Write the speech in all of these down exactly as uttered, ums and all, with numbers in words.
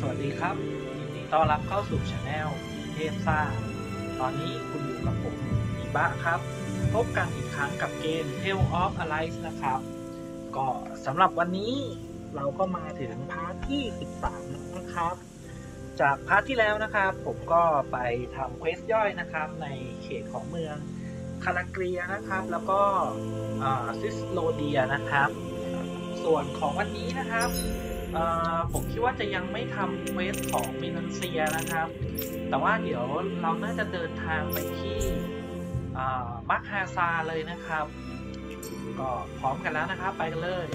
วัสดีครับยินดีต้อนรับเข้าสู่ช anel เทพซ่าตอนนี้คุณอยู่กับผมอีบะครับพบกันอีกครั้งกับเกม Tale of Arise นะครับก็สำหรับวันนี้เราก็มาถึงพาร์ทที่สิบสามนะครับจากพาร์ทที่แล้วนะครับผมก็ไปทำเควสย่อยนะครับในเขตของเมืองคาราเกรียนะครับแล้วก็ซิสโลเดียนะครับส่วนของวันนี้นะครับผมคิดว่าจะยังไม่ทำเควสของมินันเซียนะครับแต่ว่าเดี๋ยวเราน่าจะเดินทางไปที่มักฮาซาเลยนะครับก็พร้อมกันแล้วนะครับไปกันเลย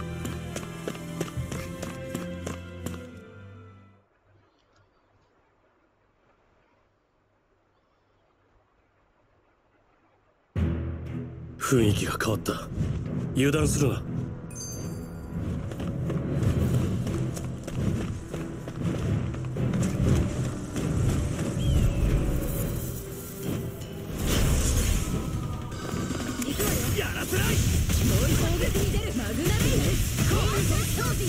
雰囲気が変わった。油断するな。やらせない。もう攻撃に出るマグナレイコール装備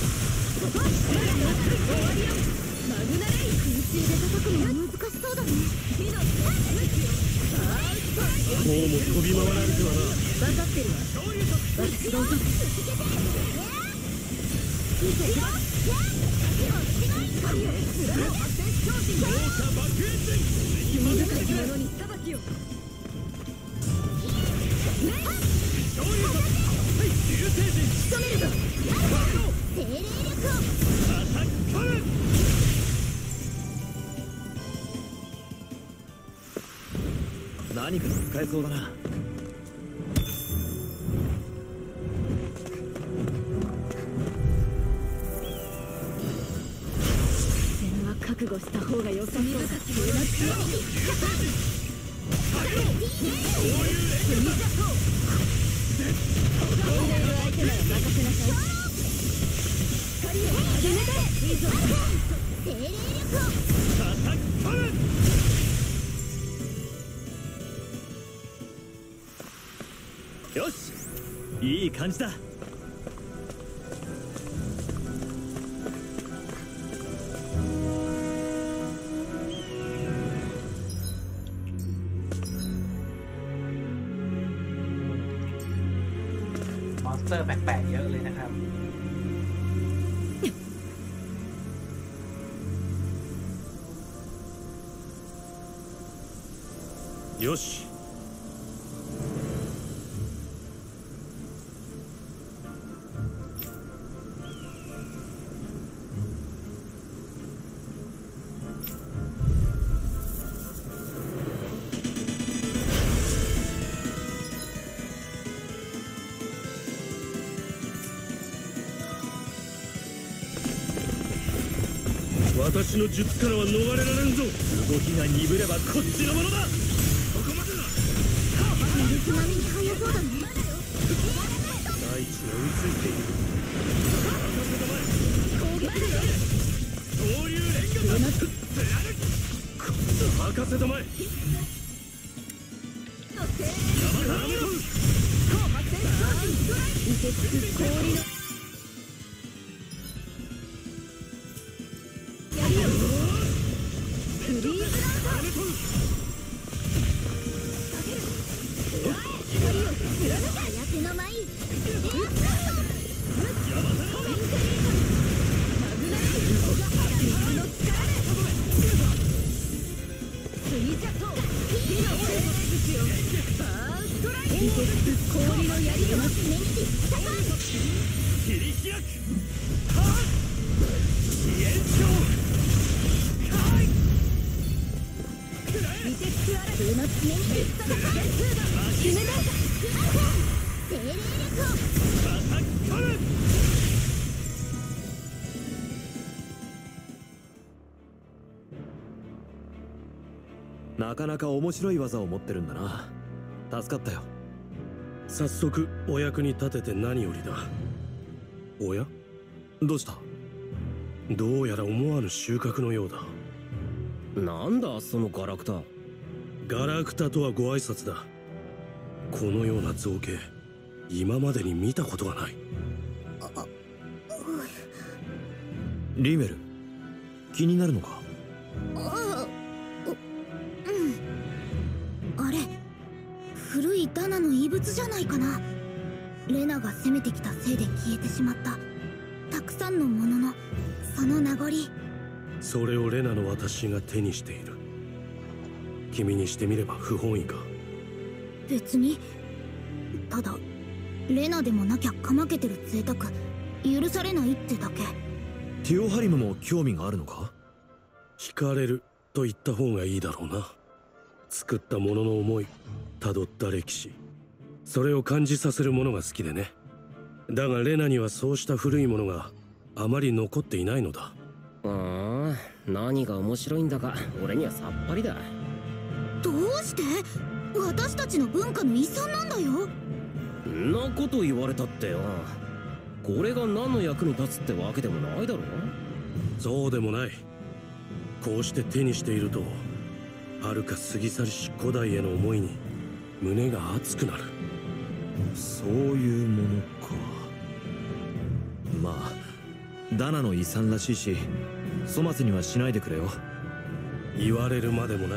マグナレイ空中で叩くのは難しそうだね。火のもうも飛び回られてはな。分かってるわ。私が落とす。弓深い者に裁きを。流星陣仕留めるぞ。精霊力を。アタック。何か使えそうだな。戦は覚悟した方が良さそうだ。よし、いい感じだ。 มอนสเตอร์แปลกๆเยอะเลยนะครับよし。私の術からは逃れられんぞ。動きが鈍ればこっちのものだ。ここまでだ。 水並みに速そうだね。 大地が追いついている。 攻撃だよ。 総流連撃だ。任せたまえ。山田のもの。 受けつく氷の氷の槍を切り開く。支援長。 見てつくあら普通の爪に決めだ。精霊力を。 アタック。なかなか面白い技を持ってるんだな。助かったよ。早速お役に立てて何よりだ。おや、どうした？どうやら思わぬ収穫のようだ。なんだそのガラクタ。ガラクタとはご挨拶だ。このような造形今までに見たことがない。リメル、 気になるのか？ ああ、うん。あれ古いダナの遺物じゃないかな。レナが攻めてきたせいで消えてしまったたくさんのもののその名残。 それをレナの私が手にしている。君にしてみれば不本意か？ 別に。ただレナでもなきゃかまけてる贅沢許されないってだけ。 ティオハリムも興味があるのか？惹かれると言った方がいいだろうな。作ったものの思い、辿った歴史、それを感じさせるものが好きでね。だがレナにはそうした古いものがあまり残っていないのだ。 ああ、何が面白いんだか俺にはさっぱりだ。 どうして？私たちの文化の遺産なんだよ。 んなこと言われたってよ。これが何の役に立つってわけでもないだろ。 そうでもない。こうして手にしていると遥か過ぎ去りし古代への思いに胸が熱くなる。そういうものか。まあダナの遺産らしいし粗末にはしないでくれよ。言われるまでもない。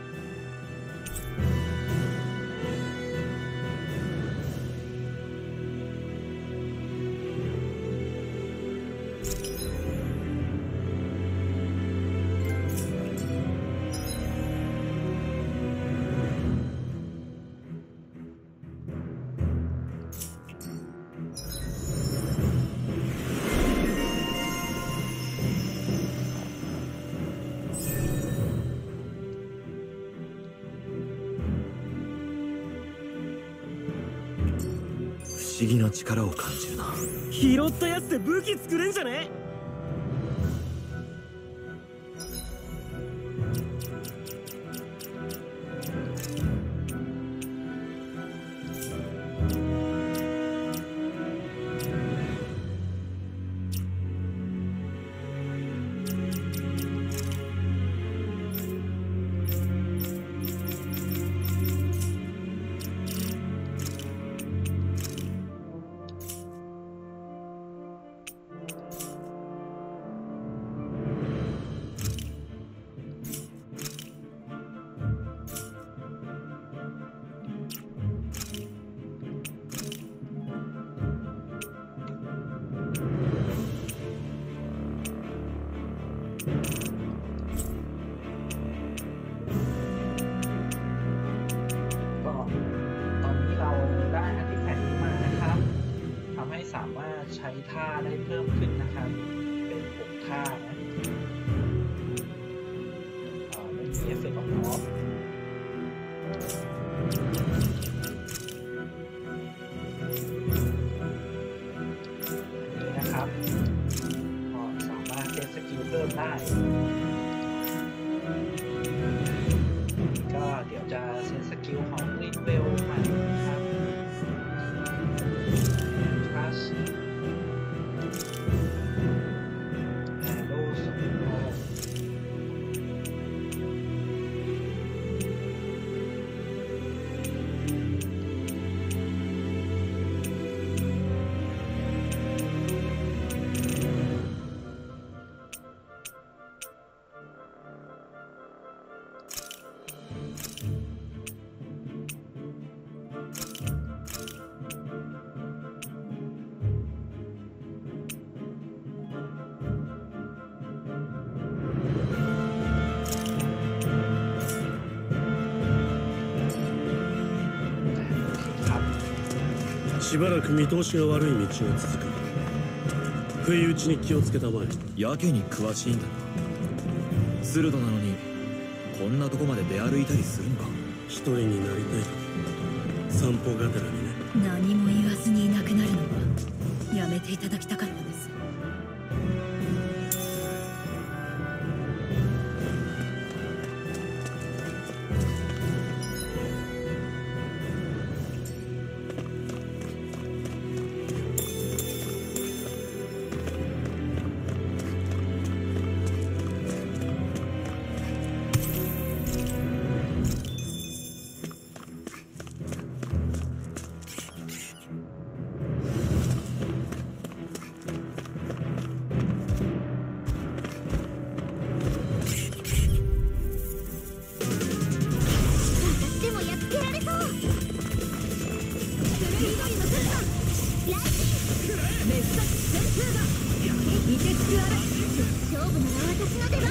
不思議な力を感じるな。 拾ったやつで武器作れんじゃね？ ใช้ท่าได้เพิ่มขึ้นนะครับเป็นหกท่านะไม่มีเอฟเฟกต์ของออฟนี่นะครับก็สามารถเซตสกิลเพิ่มได้ก็เดี๋ยวจะเซตสกิลของลิงเวลใหม่นะครับしばらく見通しが悪い道が続く。不意打ちに気をつけたまえ。やけに詳しいんだな。鋭なのにこんなとこまで出歩いたりするのか。一人になりたい時散歩がてらにね。 何も言わずにいなくなるのはやめていただきたかったです。 いてつくあら勝負なら私の出番。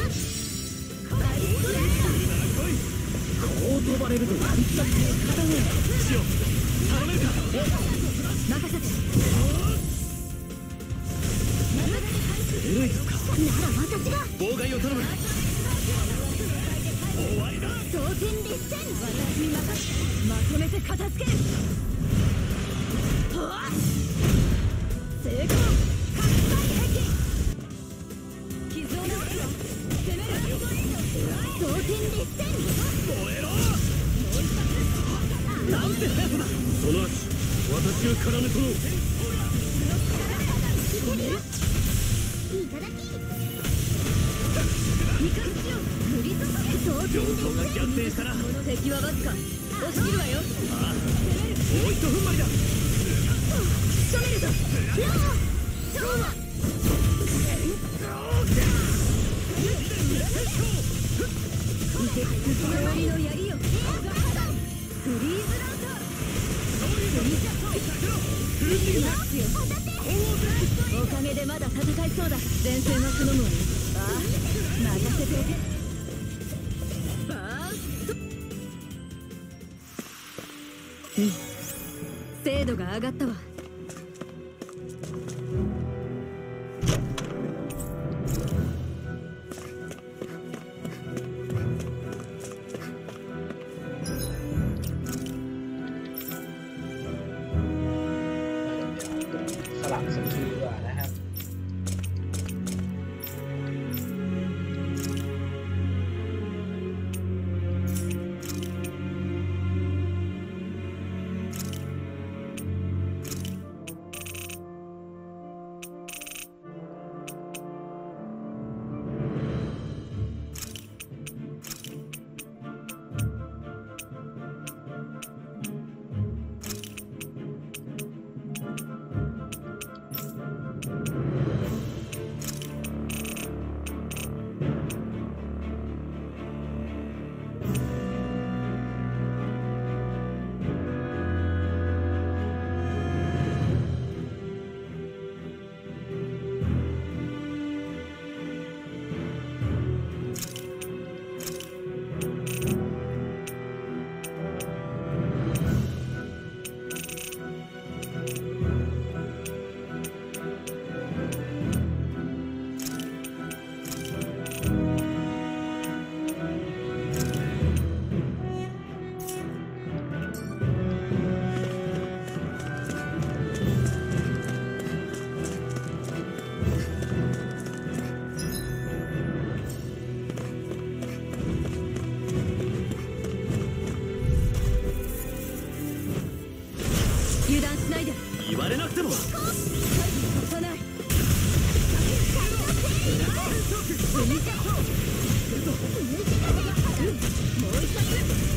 こう飛ばれるとワンチャンの片ねシオ頼めるか。 任せて。 ずるいですか。 なら私が妨害を頼む。終わりだ。 当然列戦。 私に任せまとめて片付ける。はあ成功。拡大壁傷を治すよ。攻める。 当然列戦。 燃えろ。なんて速さだ。その足私が絡め取ろう。 いただき。いかしよ降り注げ。当然状況が逆転したな。 敵はわずか。押し切るわよ。 ああもう一踏ん張りだ。 仕留めるぞ。よーそうだ。 いてつくその割の槍よ。フリーズランター。フリーザフリーズよ。おかげでまだ戦いそうだ。前線は頼むわよ。ああ任せておけ。ああうん精度が上がったわ。 สลับสกิลดีกว่านะครับ油断しないで。 言われなくても。 押さない。もう一発。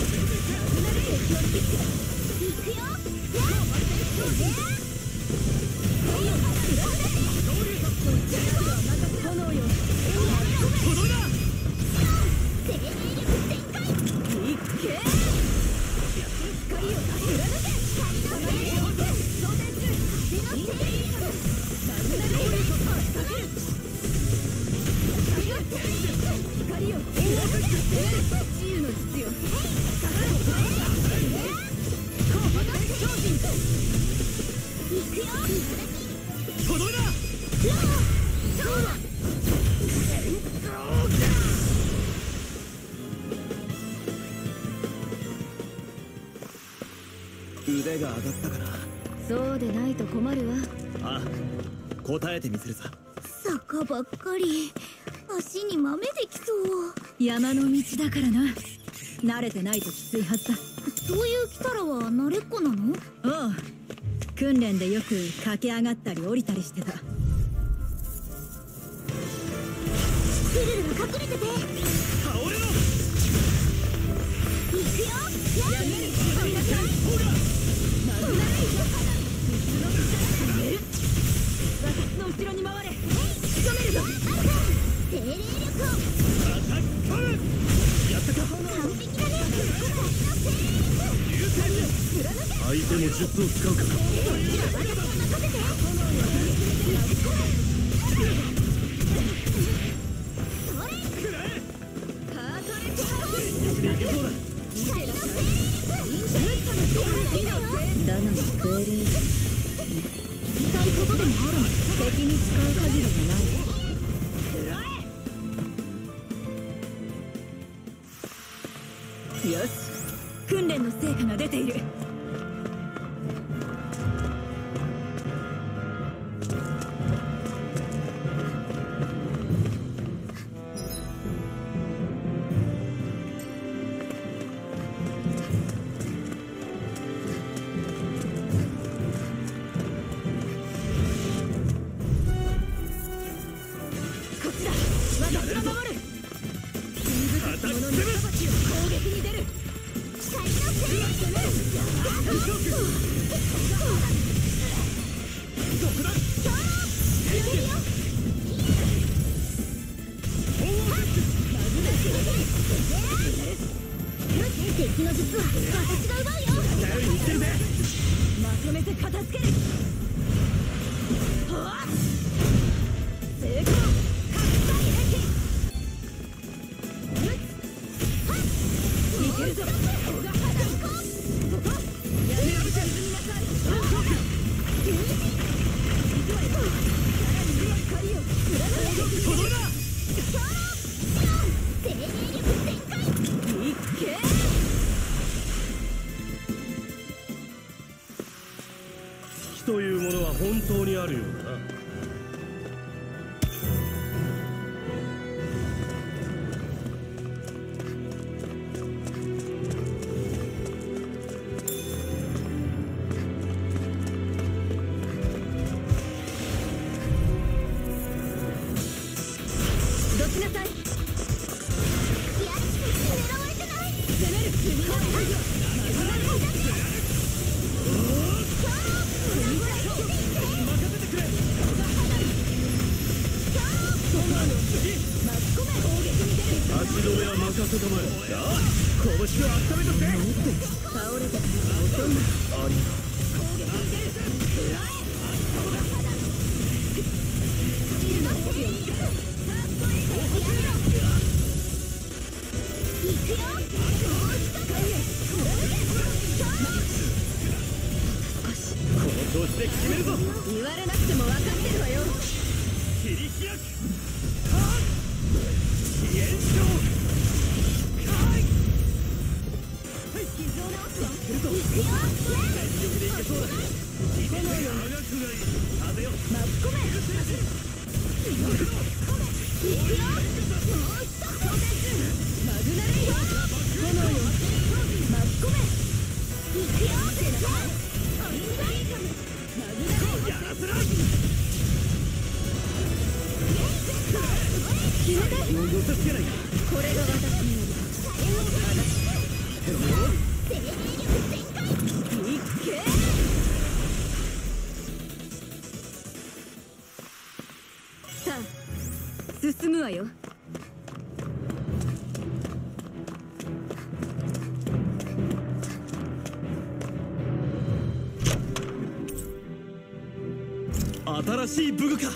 いくよ。 炎よ。 とどめだ。 精霊力全開。 いっけ。光を貫け。光よ。自由の必要。 いくよ。 とどめだ。 そうだ。 腕が上がったかな。 そうでないと困るわ。 ああ答えてみせるさ。 坂ばっかり。足に豆できそう。 山の道だからな。慣れてないときついはずだ。 そういうキサラは慣れっこなの？ おう訓練でよく駆け上がったり降りたりしてた。 ルルルが隠れてて。 倒れろ。 いくよ。やめる。 私の後ろに回れ。仕留めるぞ。 精霊力を。 アタック。やったか。 完璧だね。 相手も術を使うか。 こっちは私に任せて。 だがクエリー聞きたいことでもあるの。敵に使う限りはない。よし、訓練の成果が出ている。敵の術は私が奪うよ。まとめて片付ける。はっ成功。いけるぞ。 というものは本当にあるようだな。 どきなさい。狙われてない。攻める。 足止めは任せたまえ。拳を温めとけ。 倒れて遅いな。 ありこの調子で決めるぞ。 言われなくても分かってるわよ。 切り開く。支援症。 これが私によさあ進むわよ。 新しい武具か。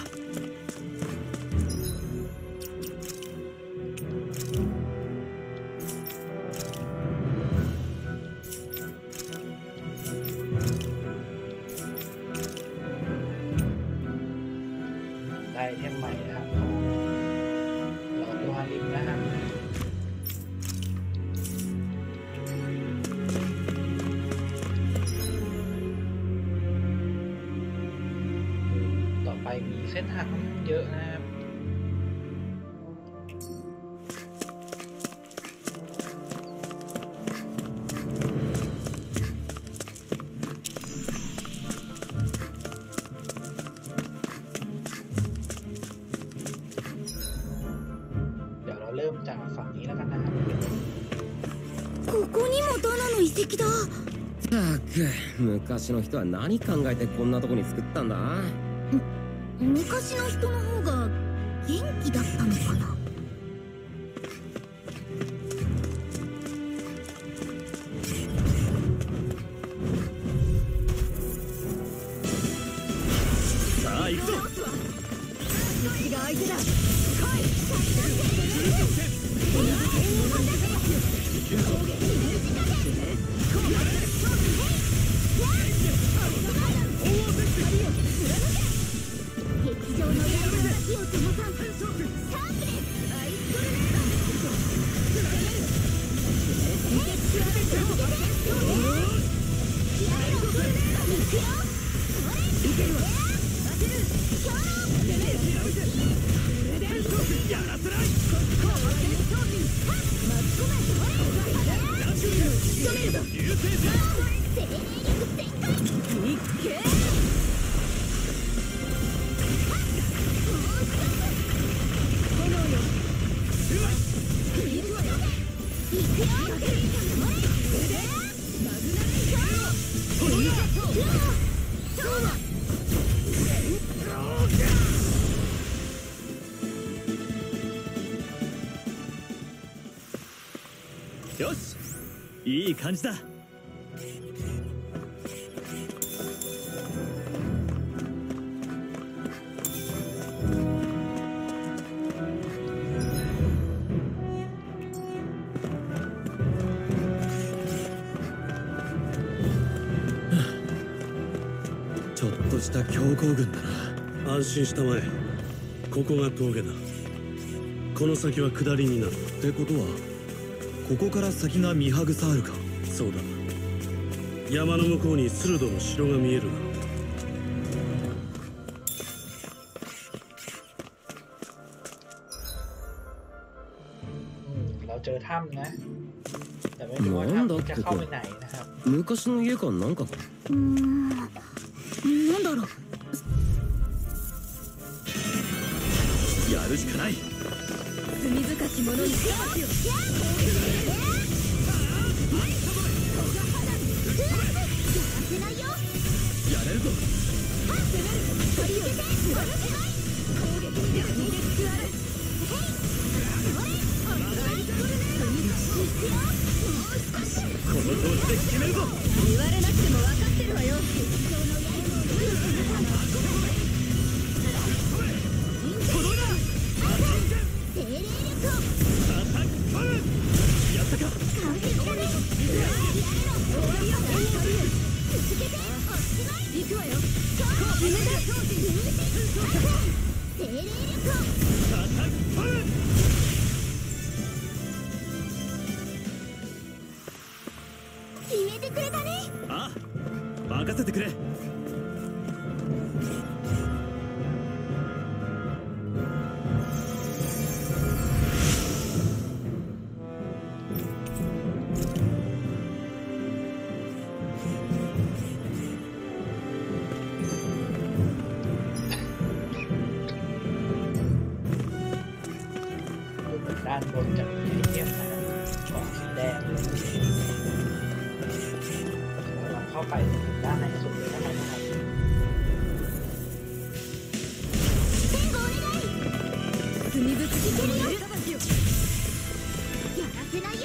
ได้เทมใหม่นะครับหลอดโลหะลิมนะครับต่อไปมีเส้นทางเยอะนะครับเริ่มจากฝั่งนี้แล้วกันนะครับここにもダナの遺跡だ。 ったく昔の人は何考えてこんなとこに作ったんだ。 昔の人の方が元気だったのかな。 さあ行くぞ。 内側相手だ。来い。劇場の刃が火を灯さん。シャープです。アイストルネード。 よし、いい感じだ。ちょっとした強行軍だな。安心したまえ。ここが峠だ。この先は下りになる。ってことはここから先がミハグサールか。そうだ、山の向こうにスルドの城が見えるな。 เราเจอถ้ำนะแต่ไม่รู้ว่าถ้ำจะเข้าไปไหนนะครับ昔の家かなんかか。 うーん、なんだろう。 やるしかない。 罪深き者にしますよ。 やれるぞ。この調子で決めるぞ。 言われなくても分かってるわよ。 やったか。 行くわよ。 決めてくれたね。 ああ、任せてくれ。 ด้านบนจะมีไอเทมนะครับกล่องสีแดงเราเข้าไปด้านในสุดเลยนะครับ罪深き者にしますよ。 やらせないよ。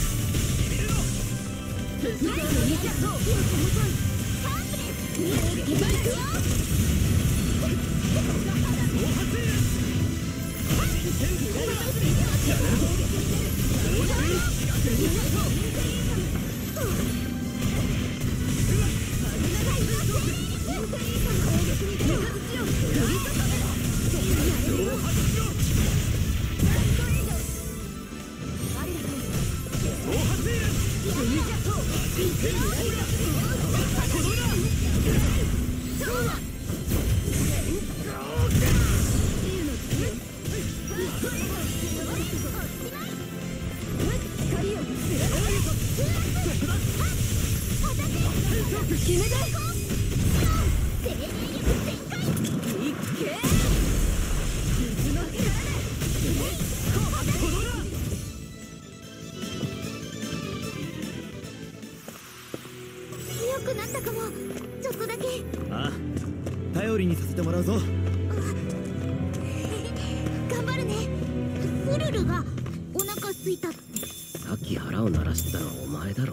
強くなったかも。ちょっとだけ。 ああ、頼りにさせてもらうぞ。 頑張るね。フルルがお腹空いたって。 さっき腹を鳴らしてたのはお前だろ。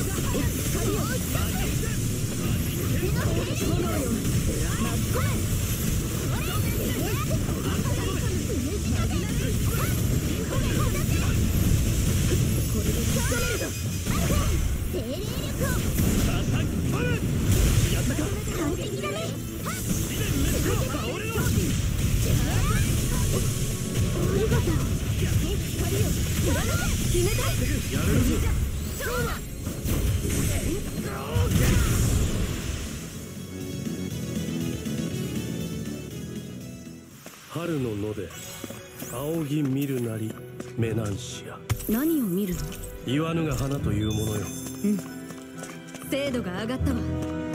春の野で仰ぎ見るなりメナンシア。 何を見るの？ 言わぬが花というものよ。 うん、精度が上がったわ。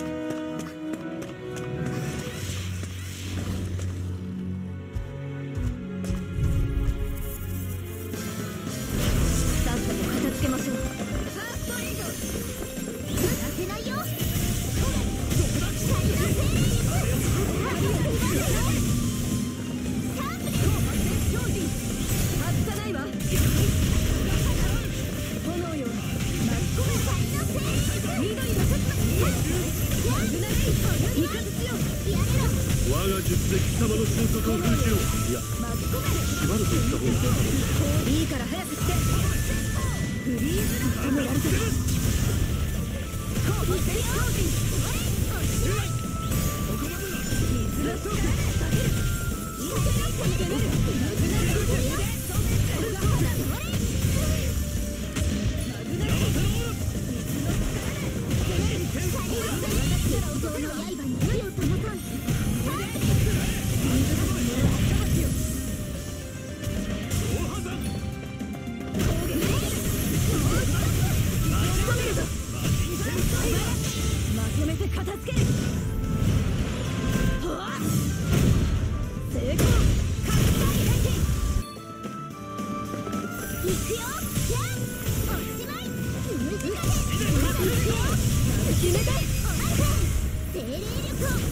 さっさと片付けましょう。 我が術で貴様の瞬足を封じよう。いや、縛ると言った方がいいから早くしてフリーズ止められてる。まとめて片付ける。成功。いくよ。おしまい。決めて。精霊力を。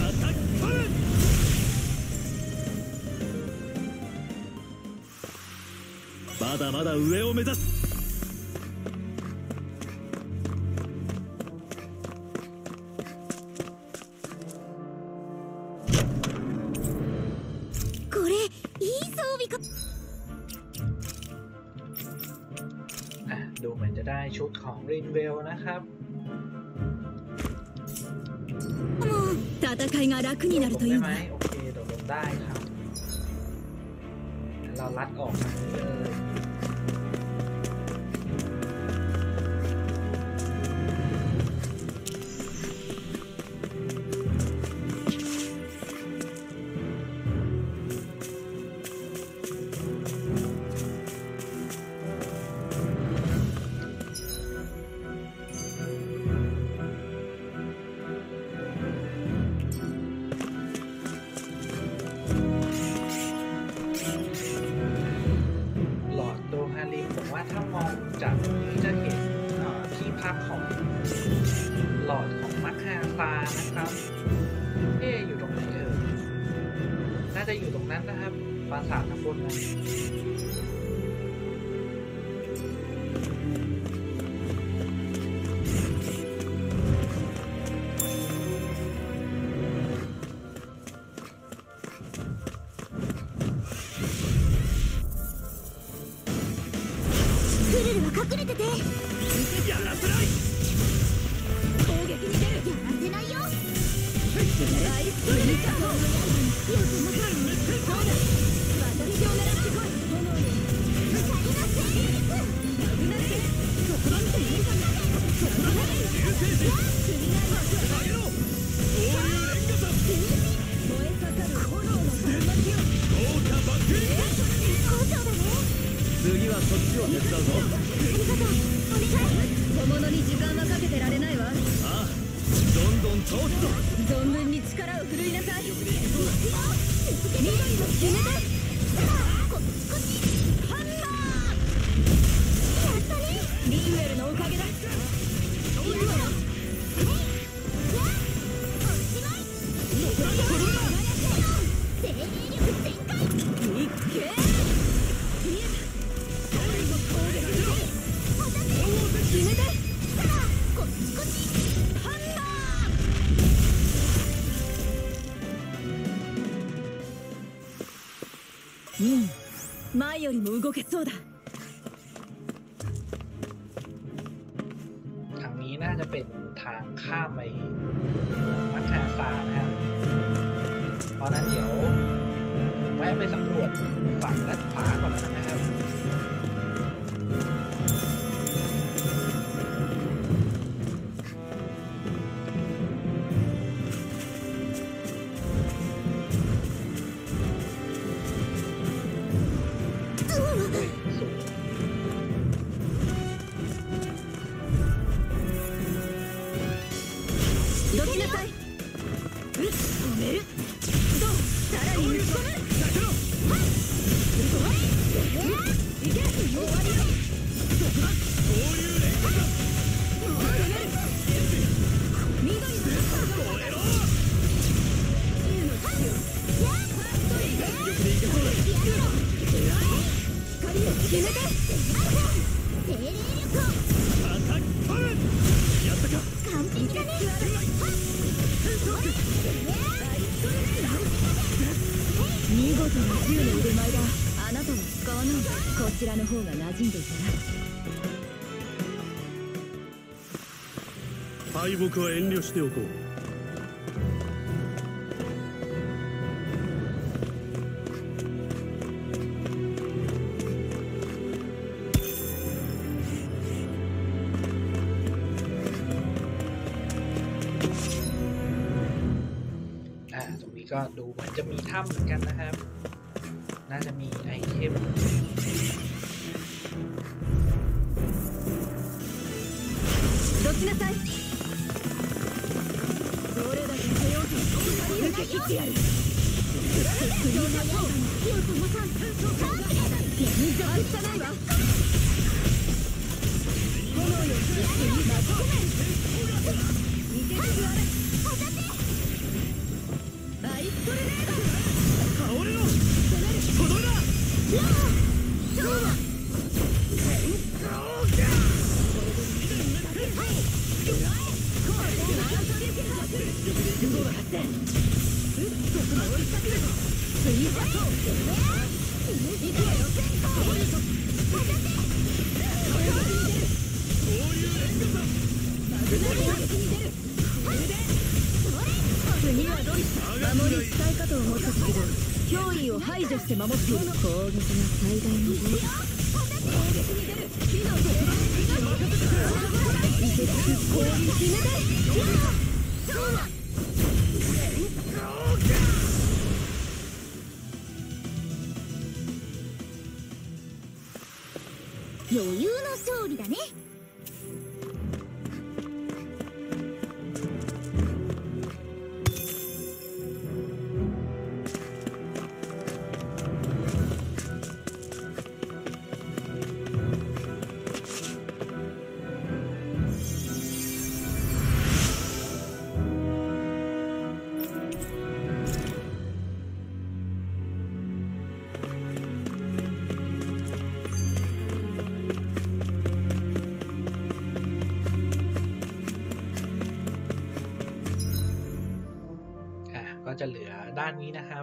まだまだ上を目指す。 これいい装備か。 อ่ะดูเหมือนจะได้ชุดของรินเวลนะครับもう戦いが楽になるといได้うไหมわ。 โอเคโดดลงได้ครับเราลัดออกมาเลย ถ้ามองจากนี้จะเห็นที่พักของหลอดของมัคคาซานะครับเอ๊ะอยู่ตรงไหนเอ่ยน่าจะอยู่ตรงนั้นนะครับปราสาทข้างบนนั้น隠れてて。やらせない。攻撃に出る。やらせないよ。ライストリーカー。そうだ。私を狙ってこい。光の精霊力。マグナス。そこまで。そこまで。流星人。あげろ。そういうレンガさん。燃えかかる炎の竜巻よ。豪華バックリ。好調だね。 次はそっちを手伝うぞ。 小物に時間はかけてられないわ。 ああ、どんどん倒すぞ。 存分に力を振るいなさい。緑の決めて。ここっちハンマー。やったね。リーウェルのおかげだ。リーウェル。はい。やおしまい。精霊力全開。いっけ。決めて。 うん前よりも動けそうだทางนี้น่าจะเป็นทางข้ามไปมัทธาซานะครับเพราะนั้นเดี๋ยวแวะไปสำรวจฝั่งด้านขวาก่อนนะครับどきなさい。うっ、止める。どう、さらに打ち込む。はい。いけ、終わりよ。緑の超えろ。竜の父よ。光を決めて。精霊力を。アタック。やったか。完璧だね。見事な銃の腕前だ。あなたは使わない。こちらの方が馴染んでいたな。 敗北は遠慮しておこう。 ก็ดูเหมือนจะมีถ้ำเหมือนกันนะครับน่าจะมีไอเทมどきなさいどれだけ強く受け切ってやる火を灯さん水が汚いわ炎よ巻き込めいけるわアイストルネード倒れろとどめだそうだ次はどい守り使い方を持ったけど脅威を排除して守っている攻撃が最大の武器攻撃に出る火の手いけつく攻撃決めてそうだ余裕の勝利だねก็จะเหลือด้านนี้นะครับ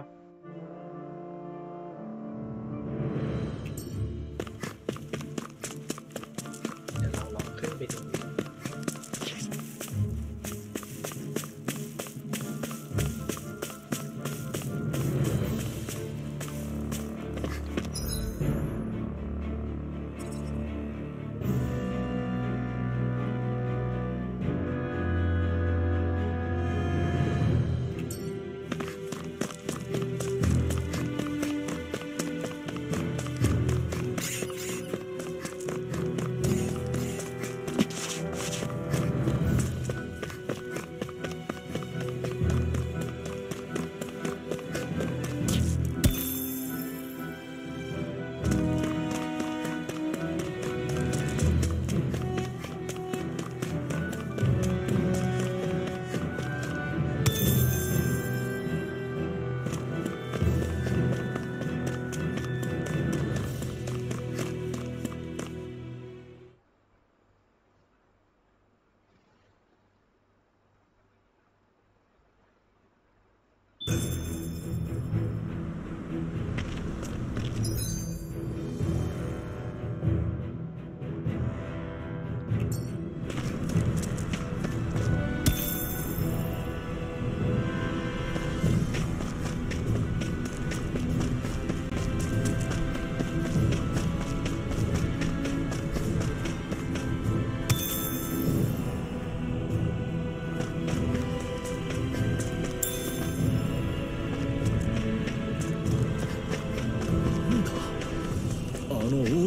เดี๋ยวเราลองขึ้นไปดู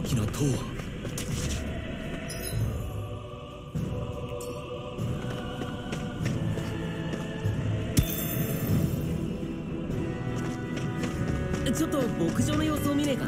大きな塔。 ちょっと牧場の様子を見ねえか。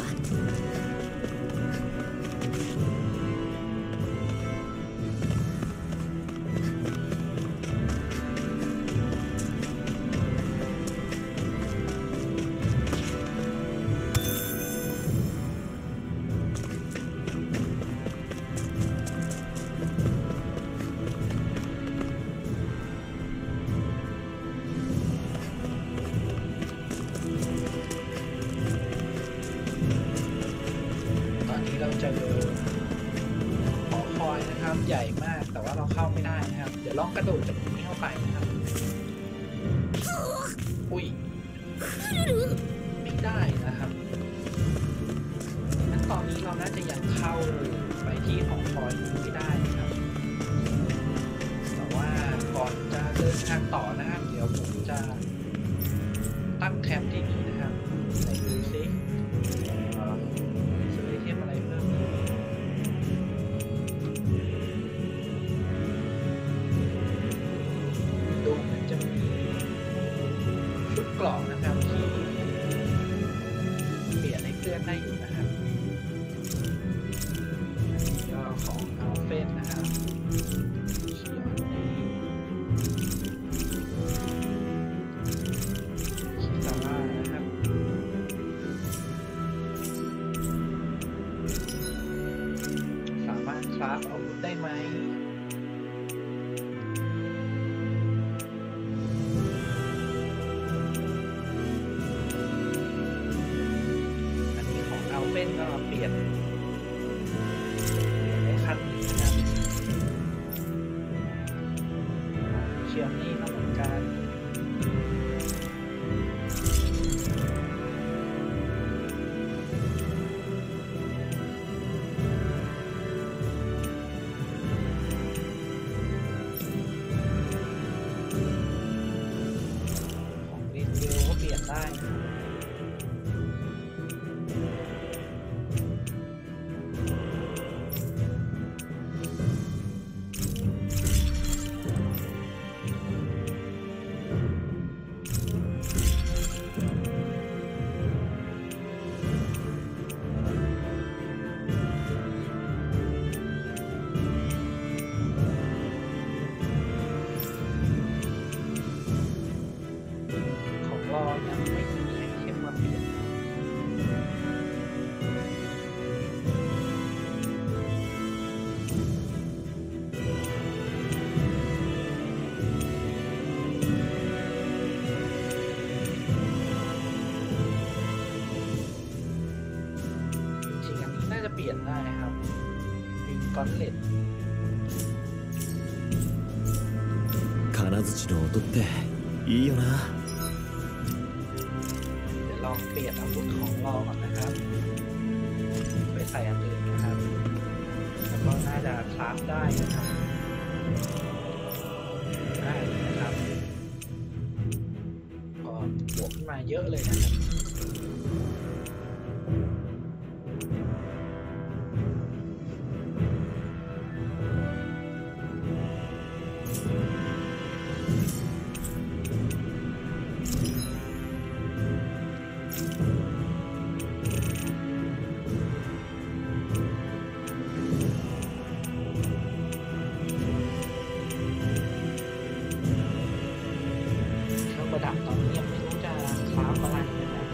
เจอหอคอยนะครับใหญ่มากแต่ว่าเราเข้าไม่ได้นะครับเดี๋ยวลองกระโดดจากตรงนี้เข้าไปนะครับอุ้ยไม่ได้นะครับงั้นตอนนี้เราน่าจะยังเข้าไปที่หอคอยไม่ได้นะครับแต่ว่าก่อนจะเดินทางต่อนะครับเดี๋ยวผมจะตั้งแคมป์ที่นี่นะครับไหนดูซิกล่องนะครับที่เปลี่ยนให้เคลื่อนได้อยู่นะครับก็ของอัลเฟนนะครับเขียวคิตาร่านะครับสามารถคราฟอาวุธได้ไหมเป็นก็เปลี่ยนในคันนี้นะครับเชียร์นี่ก็เหมือนกันของเรนเดลก็เปลี่ยนได้ยังไม่มีไอเทมมาเปลี่ยนจริงๆอันนี้น่าจะเปลี่ยนได้ครับวิงกอนเลต金槌の音っていいよな。 ลองเปลี่ยนอาวุธของเราก่อนนะครับไปใส่อันอื่นนะครับแล้วก็น่าจะคราฟได้นะครับได้เลยนะครับก็บวกขึ้นมาเยอะเลยนะครับประดับตอนนี้ยังไม่รู้จะคราฟอะไรนะครับ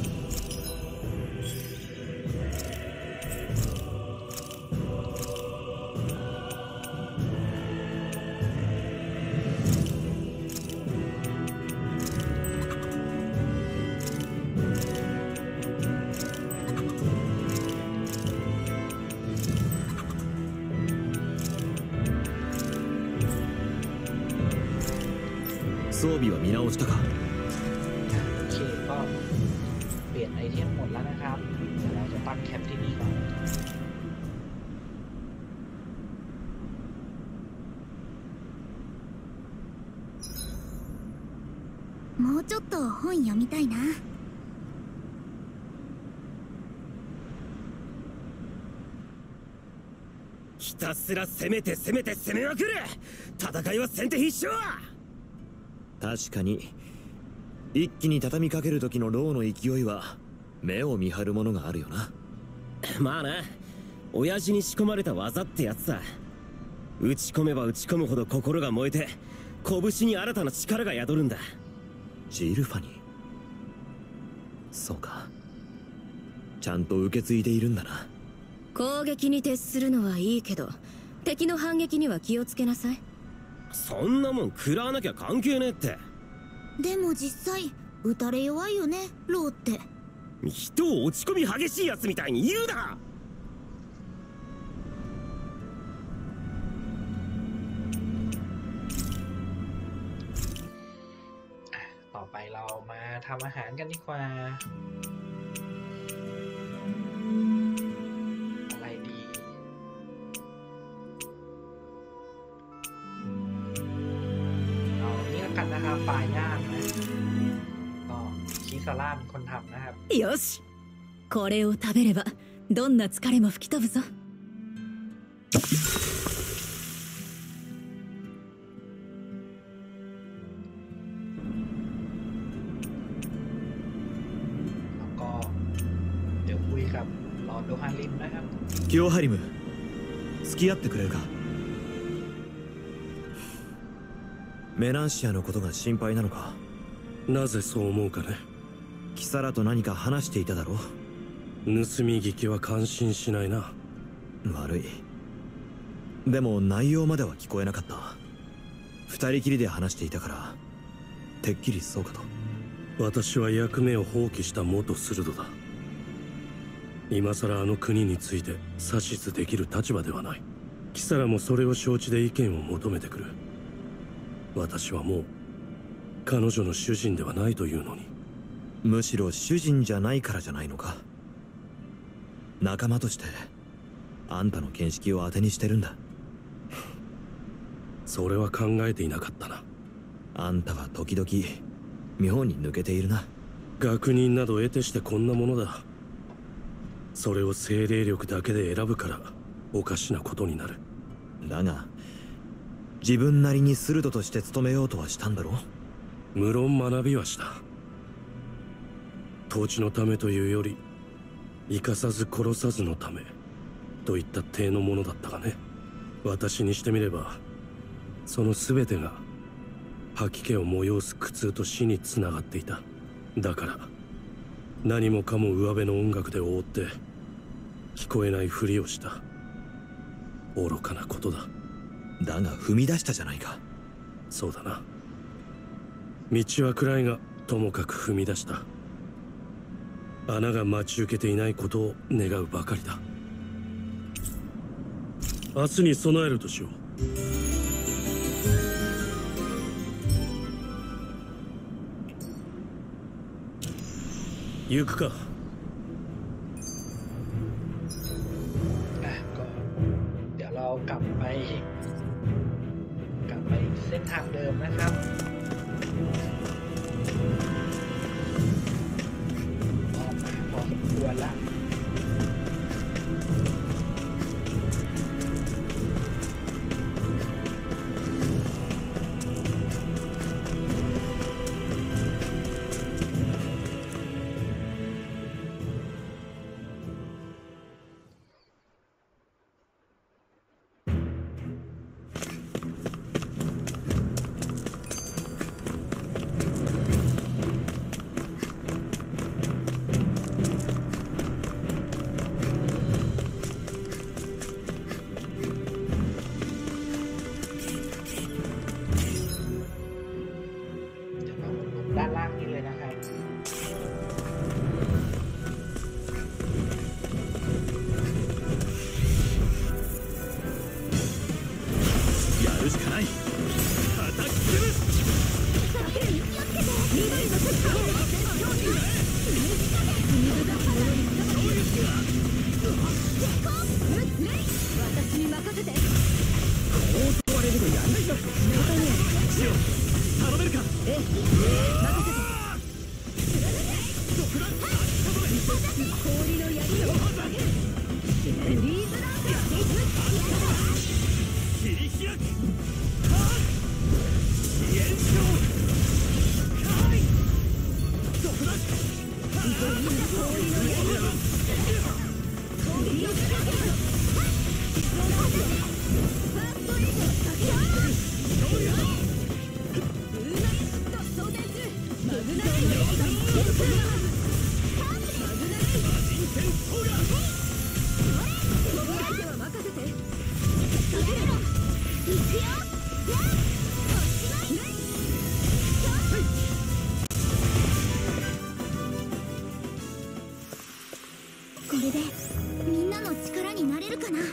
装備は見直したか。 โอเคก็เปลี่ยนไอเทมหมดแล้วนะครับเดี๋ยวเราจะตั้งแคมป์ที่นี่ก่อนもうちょっと本読みたいな。 たすら攻めて攻めて攻めまくる。戦いは先手必勝。 確かに一気に畳みかける時のローの勢いは目を見張るものがあるよな。 まあな、親父に仕込まれた技ってやつさ。打ち込めば打ち込むほど心が燃えて拳に新たな力が宿るんだ。 ジルファニー、そうか、ちゃんと受け継いでいるんだな。 攻撃に徹するのはいいけど敵の反撃には気をつけなさい。 そんなもん食らわなきゃ関係ねえって。 でも実際打たれ弱いよねローって。 人を落ち込み激しいやつみたいに言うな。 ต่อไปเรามาทำอาหารกันดีกว่าอะไรดีเอานี่แล้วกันนะครับปลาย่างนะก็คิซาร่าเป็นคนทำนะครับよし、これを食べればどんな疲れも吹き飛ぶぞ。 แล้วก็เดี๋ยวคุยกับลอร์ดโดฮาริมนะครับキオハリム、付き合ってくれるか。メナンシアのことが心配なのか。 なぜそう思うかね。 キサラと何か話していただろう。 盗み聞きは感心しないな。 悪い。でも内容までは聞こえなかった。二人きりで話していたからてっきりそうかと。 私は役目を放棄した元スルドだ。今さらあの国について指図できる立場ではない。キサラもそれを承知で意見を求めてくる。私はもう彼女の主人ではないというのに。 むしろ主人じゃないからじゃないのか。仲間としてあんたの見識を当てにしてるんだ。 それは考えていなかったな。 あんたは時々妙に抜けているな。 学人など得てしてこんなものだ。それを精霊力だけで選ぶからおかしなことになる。 だが自分なりにスルドとして務めようとはしたんだろう。 無論学びはした。統治のためというより生かさず殺さずのためといった体のものだったがね。私にしてみればその全てが吐き気を催す苦痛と死につながっていた。だから何もかも上辺の音楽で覆って聞こえないふりをした。愚かなことだ。 だが踏み出したじゃないか。 そうだな。道は暗いがともかく踏み出した。穴が待ち受けていないことを願うばかりだ。明日に備えるとしよう。行くか。 อ่ะก็เดี๋ยวเรากลับไปกลับไปเส้นทางเดิมนะครับออกมาพอสมควรแล้วด้านล่างนี้เลยนะครับやるしかない。叩き潰す。 私に任せて。 こう問われるとやんないぞ。 ジオ、頼めるか。 ええ、任せて。氷の槍を上げる。フリーズランド。 これでみんなの力になれるかな。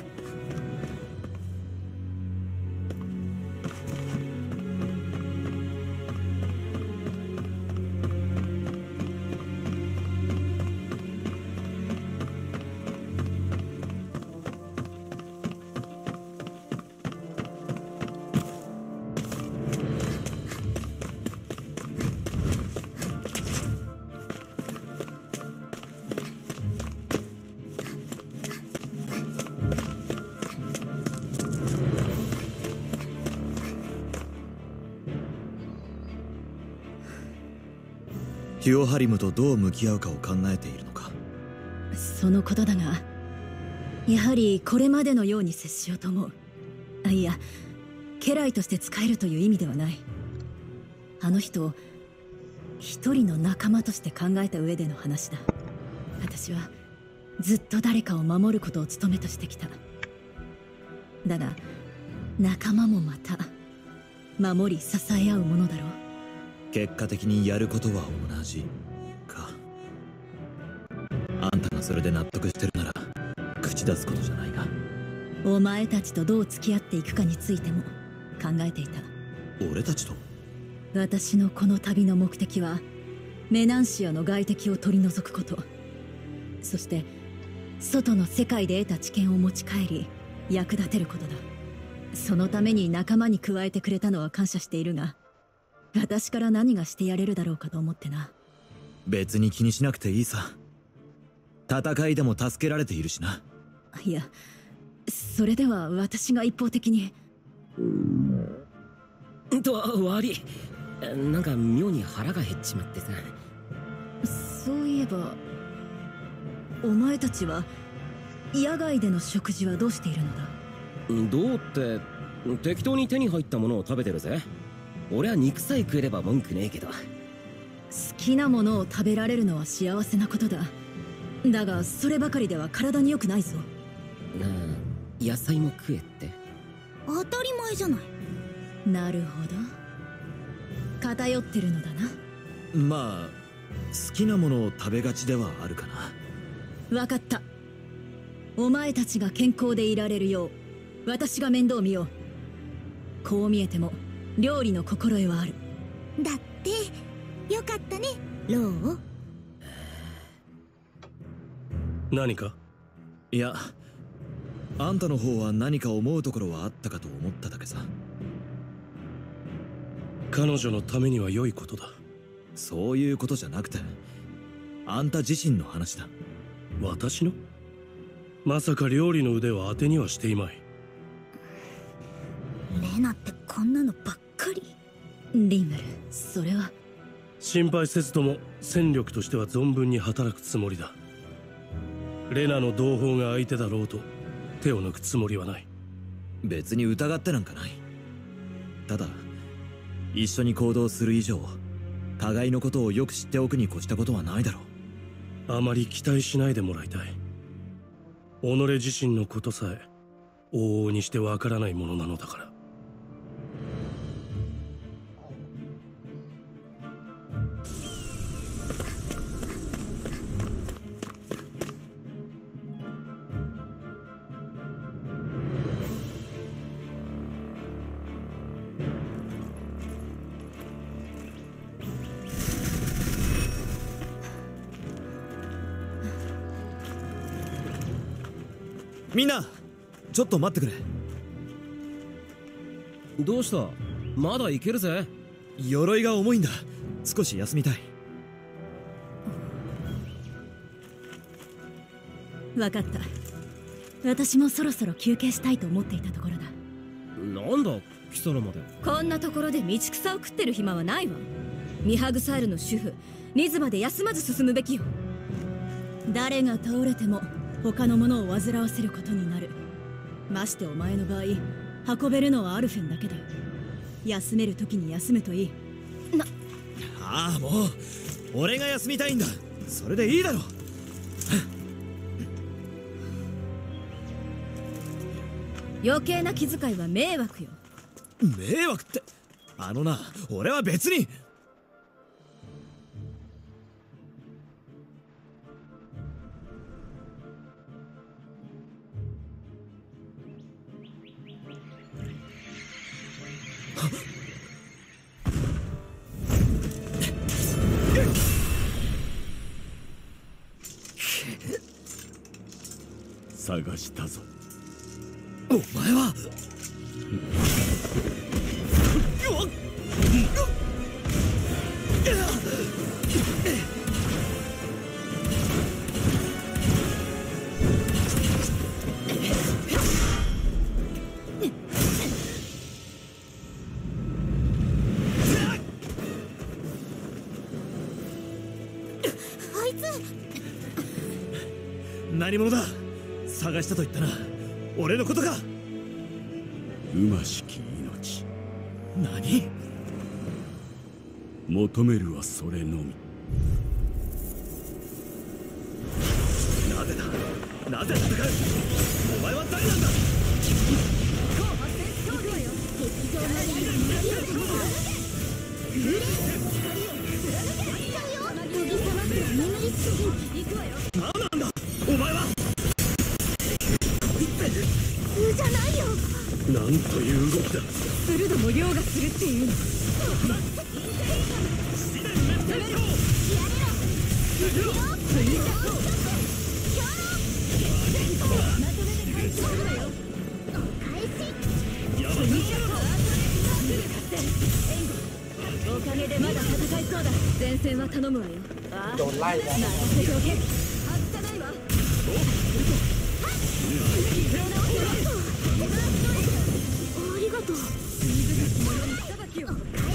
テュオハリムとどう向き合うかを考えているのか。 そのことだが、やはりこれまでのように接しようと思う。あ、いや、家来として使えるという意味ではない。あの人を一人の仲間として考えた上での話だ。私はずっと誰かを守ることを務めとしてきた。だが仲間もまた守り支え合うものだろう。 結果的にやることは同じか。あんたがそれで納得してるなら口出すことじゃないな。 お前たちとどう付き合っていくかについても考えていた。 俺たちと？ 私のこの旅の目的はメナンシアの外敵を取り除くこと、そして外の世界で得た知見を持ち帰り役立てることだ。そのために仲間に加えてくれたのは感謝しているが、私から何がしてやれるだろうかと思ってな。 別に気にしなくていいさ。戦いでも助けられているしな。 いや、それでは私が一方的に。 と悪い、なんか妙に腹が減っちまってさ。 そういえばお前たちは野外での食事はどうしているのだ？ どうって適当に手に入ったものを食べてるぜ。俺は肉さえ食えれば文句ねえけど。 好きなものを食べられるのは幸せなことだ。だがそればかりでは体に良くないぞ。 なあ、野菜も食えって。 当たり前じゃない。 なるほど、偏ってるのだな。 まあ好きなものを食べがちではあるかな。 分かった。お前たちが健康でいられるよう私が面倒見よう。こう見えても料理の心得はある。 だってよかったね、ロー。 何か？ いや、あんたの方は何か思うところはあったかと思っただけさ。 彼女のためには良いことだ。 そういうことじゃなくて、あんた自身の話だ。 私の？まさか料理の腕は当てにはしていまい。 レナってこんなのばっかり。 リムル、それは。 心配せずとも戦力としては存分に働くつもりだ。レナの同胞が相手だろうと手を抜くつもりはない。 別に疑ってなんかない。ただ一緒に行動する以上互いのことをよく知っておくに越したことはないだろう。あまり期待しないでもらいたい。己自身のことさえ往々にしてわからないものなのだから。 みんなちょっと待ってくれ。 どうした？まだいけるぜ。 鎧が重いんだ。少し休みたい。 分かった。私もそろそろ休憩したいと思っていたところだ。 なんだ貴様まで。 こんなところで道草を食ってる暇はないわ。ミハグサールの主婦リズまで休まず進むべきよ。誰が倒れても他の者を煩わせることになる。ましてお前の場合運べるのはアルフェンだけだよ。休める時に休むといい。なああ、もう俺が休みたいんだ。それでいいだろ。 余計な気遣いは迷惑よ。 迷惑って、あのな、俺は別に。 探したぞ。 お前はあいつ何者だ。探したと言ったな。俺のことか。 うましき命。 何？ 求めるはそれのみ。 なぜだ、なぜ戦う。お前は誰なんだ。何なんだお前は。 普通じゃないよ。 なんという動きだ。 するども凌駕するっていうの。おかげでまだ戦いそうだ。前線は頼むわよ。ああ、 โดนไล่แล้ว任せておけ。外さないわ。 ありがとう。 裁きを。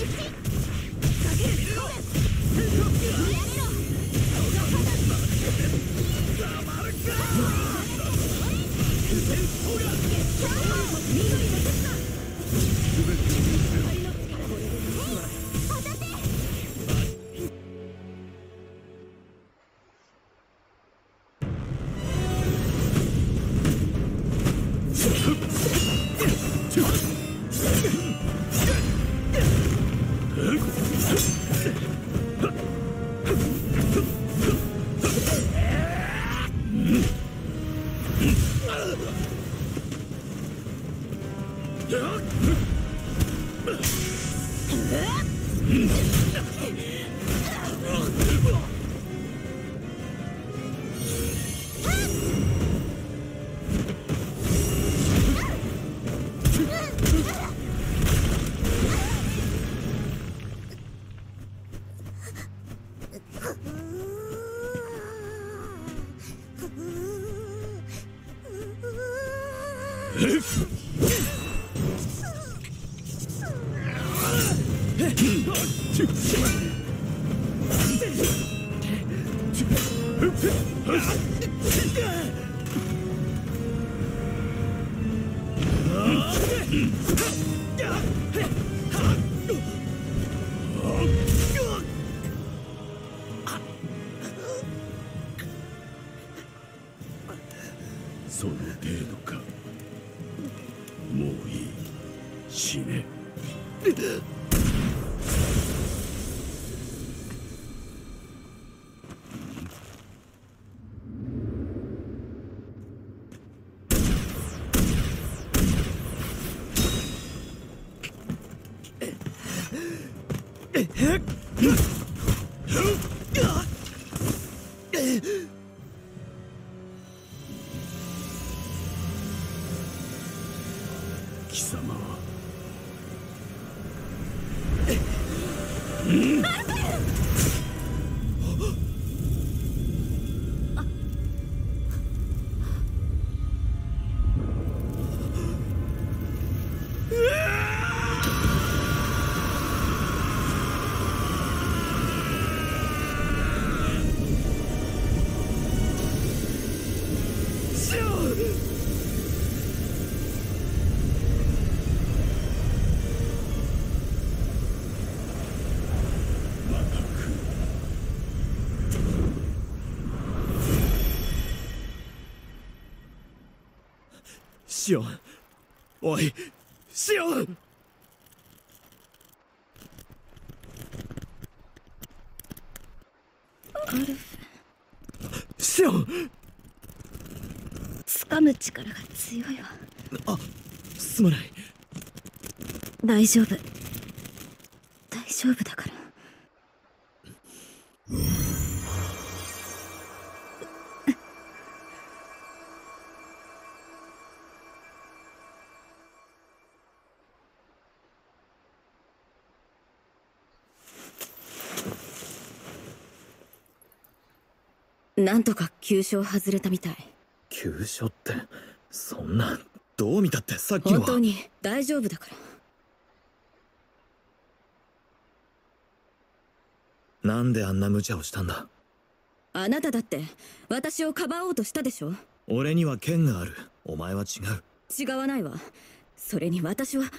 その程度か。もういい。死ね。貴様はうシオン、おいシオン。 アルフシオン。 掴む力が強いわ。 あ、すまない。 大丈夫大丈夫だから。なんとか急所外れたみたい。 急所ってそんな、どう見たってさっきのは。 本当に大丈夫だから。 なんであんな無茶をしたんだ。 あなただって私をかばおうとしたでしょ。 俺には剣がある、お前は違う。 違わないわ。それに私は、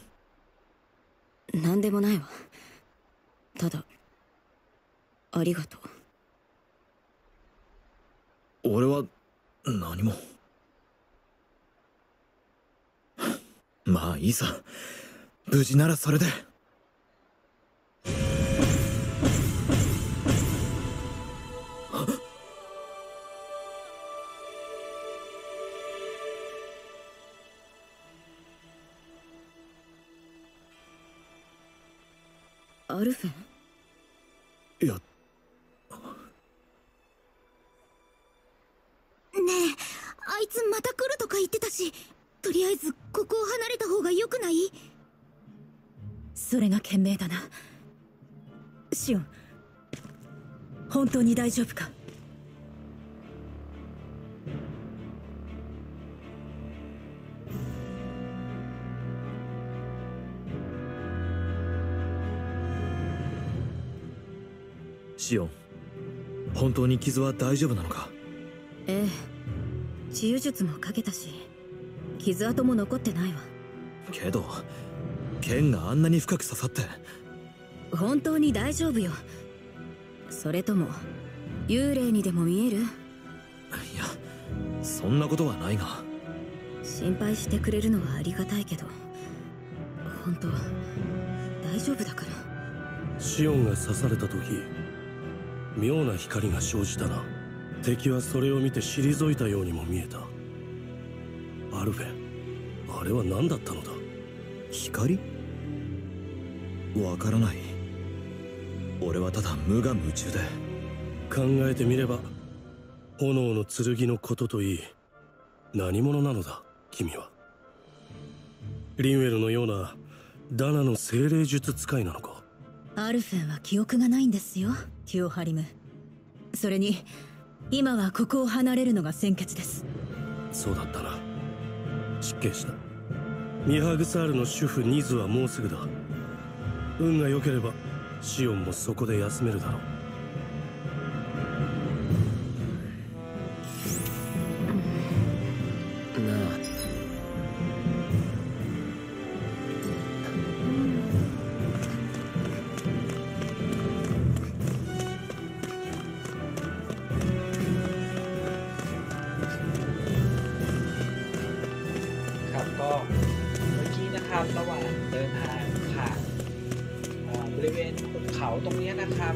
うん、何でもないわ。ただありがとう。 俺は何も。まあいいさ、無事ならそれで。 アルフェン？ いや、 ねえ、あいつまた来るとか言ってたし、とりあえずここを離れた方が良くない？ それが賢明だな。シオン、本当に大丈夫か？ シオン、本当に傷は大丈夫なのか？ ええ、治癒術もかけたし傷跡も残ってないわ。 けど剣があんなに深く刺さって。 本当に大丈夫よ。それとも幽霊にでも見える？ いや、そんなことはないが。 心配してくれるのはありがたいけど、本当大丈夫だから。 シオンが刺された時、妙な光が生じたな。敵はそれを見て退いたようにも見えた。アルフェン、あれは何だったのだ？ 光？わからない。俺はただ無我夢中で。 考えてみれば炎の剣のことといい、何者なのだ君は。リンウェルのようなダナの精霊術使いなのか？ アルフェンは記憶がないんですよ、テュオハリム。それに今はここを離れるのが先決です。 そうだったな。失敬した。ミハグサールの主婦ニズはもうすぐだ。運が良ければシオンもそこで休めるだろう。 なあ、 ครับก็เมื่อกี้นะครับระหว่างเดินทางผ่านเอ่อบริเวณภูเขาตรงเนี้ยนะครับ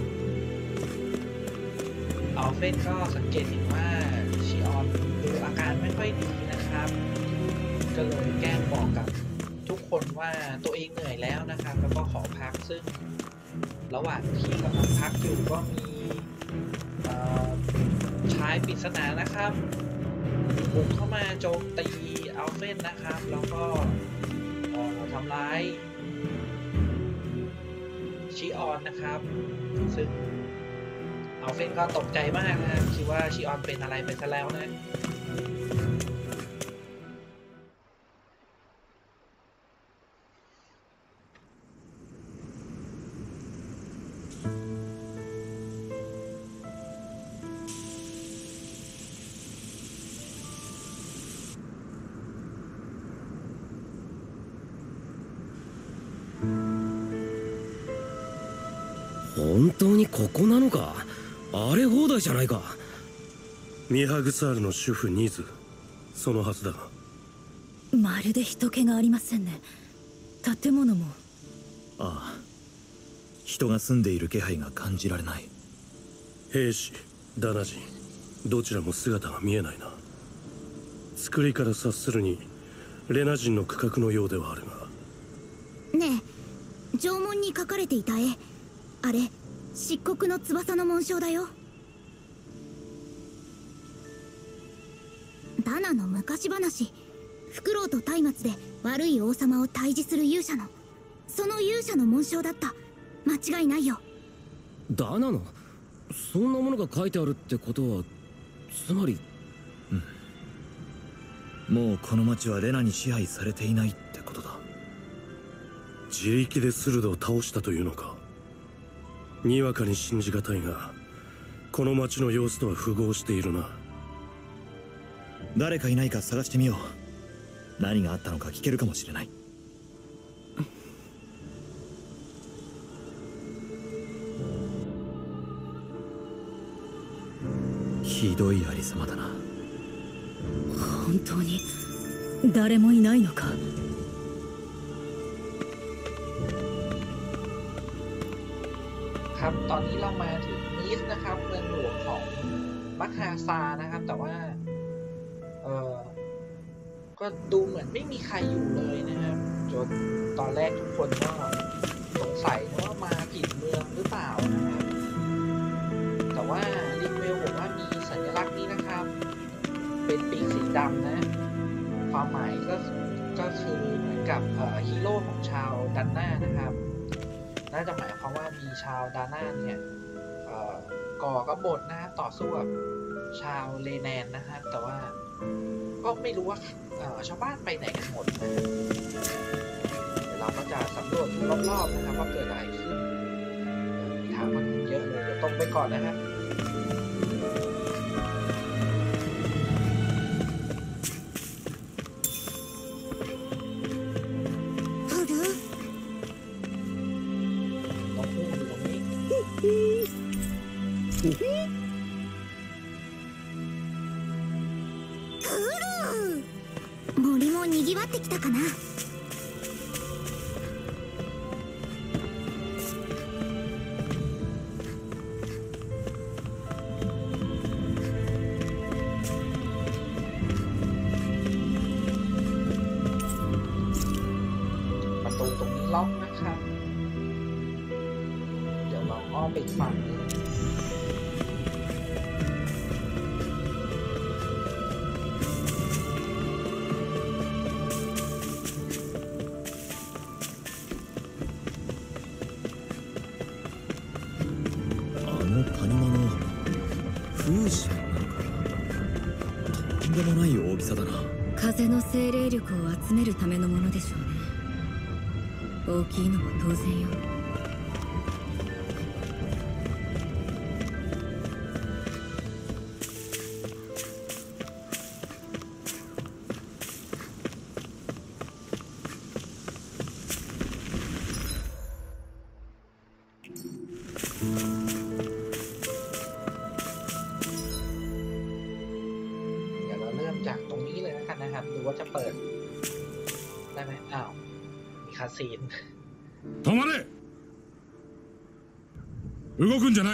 อัลเฟนก็สังเกตเห็นว่าชิออนดูอาการไม่ค่อยดีนะครับก็เลยแกล้งบอกกับทุกคนว่าตัวเองเหนื่อยแล้วนะครับแล้วก็ขอพักซึ่งระหว่างที่กำลังพักอยู่ก็มีเอ่อชายปริศนานะครับบุกเข้ามาโจมตีอัลเฟนนะครับแล้วก็เอ่อทำร้ายชิออนนะครับซึ่งอัลเฟนก็ตกใจมากนะครับคิดว่าชิออนเป็นอะไรไปซะแล้วนะ本当にここなのか？荒れ放題じゃないか。 ミハグサールの主婦ニズ、そのはずだが。 まるで人気がありませんね。建物も。 ああ、人が住んでいる気配が感じられない。 兵士、ダナ人、どちらも姿が見えないな。作りから察するにレナ人の区画のようではあるが。 ねえ、縄文に描かれていた絵、あれ漆黒の翼の紋章だよ。ダナの昔話、フクロウと松明で悪い王様を退治する勇者の、その勇者の紋章だった。間違いないよ。 ダナのそんなものが書いてあるってことは、つまり、 うん、もうこの町はレナに支配されていないってことだ。 自力でスルドを倒したというのか。にわかに信じがたいが、この町の様子とは符合しているな。 誰かいないか探してみよう。何があったのか聞けるかもしれない。ひどいありさまだな。 本当に誰もいないのか。 ครับตอนนี้เรามาถึงนีสนะครับเมืองหลวงของมัคคาซานะครับแต่ว่าเออก็ดูเหมือนไม่มีใครอยู่เลยนะครับจนตอนแรกทุกคนก็สงสัยนะว่ามาผิดเมืองหรือเปล่านะครับแต่ว่าลิงเวลบอกว่ามีสัญลักษณ์นี้นะครับเป็นปีกสีดำนะความหมายก็ก็คือเหมือนกับฮีโร่ของชาวดันน่านะครับน่าจะหมายความว่ามีชาวดาน่าเนี่ยก่อกบฏนะต่อสู้กับชาวเลแนนนะครับแต่ว่าก็ไม่รู้ว่าชาวบ้านไปไหนกันหมดนะเดี๋ยวเราก็จะสำรวจรอบๆนะครับว่าเกิดอะไรขึ้นมีทางมันเยอะเลยเดี๋ยวตรงไปก่อนนะครับ森もにぎわってきたかな。 ประตูตรงนี้ล็อกนะครับเดี๋ยวเราอ้อมไปฝั่งนึง風の精霊力を集めるためのものでしょうね。大きいのも当然よ。 จากตรงนี้เลยแล้วกันนะครับดูว่าจะเปิดได้ไหมอ้าวมีคาซีน止まれ動くんじゃない。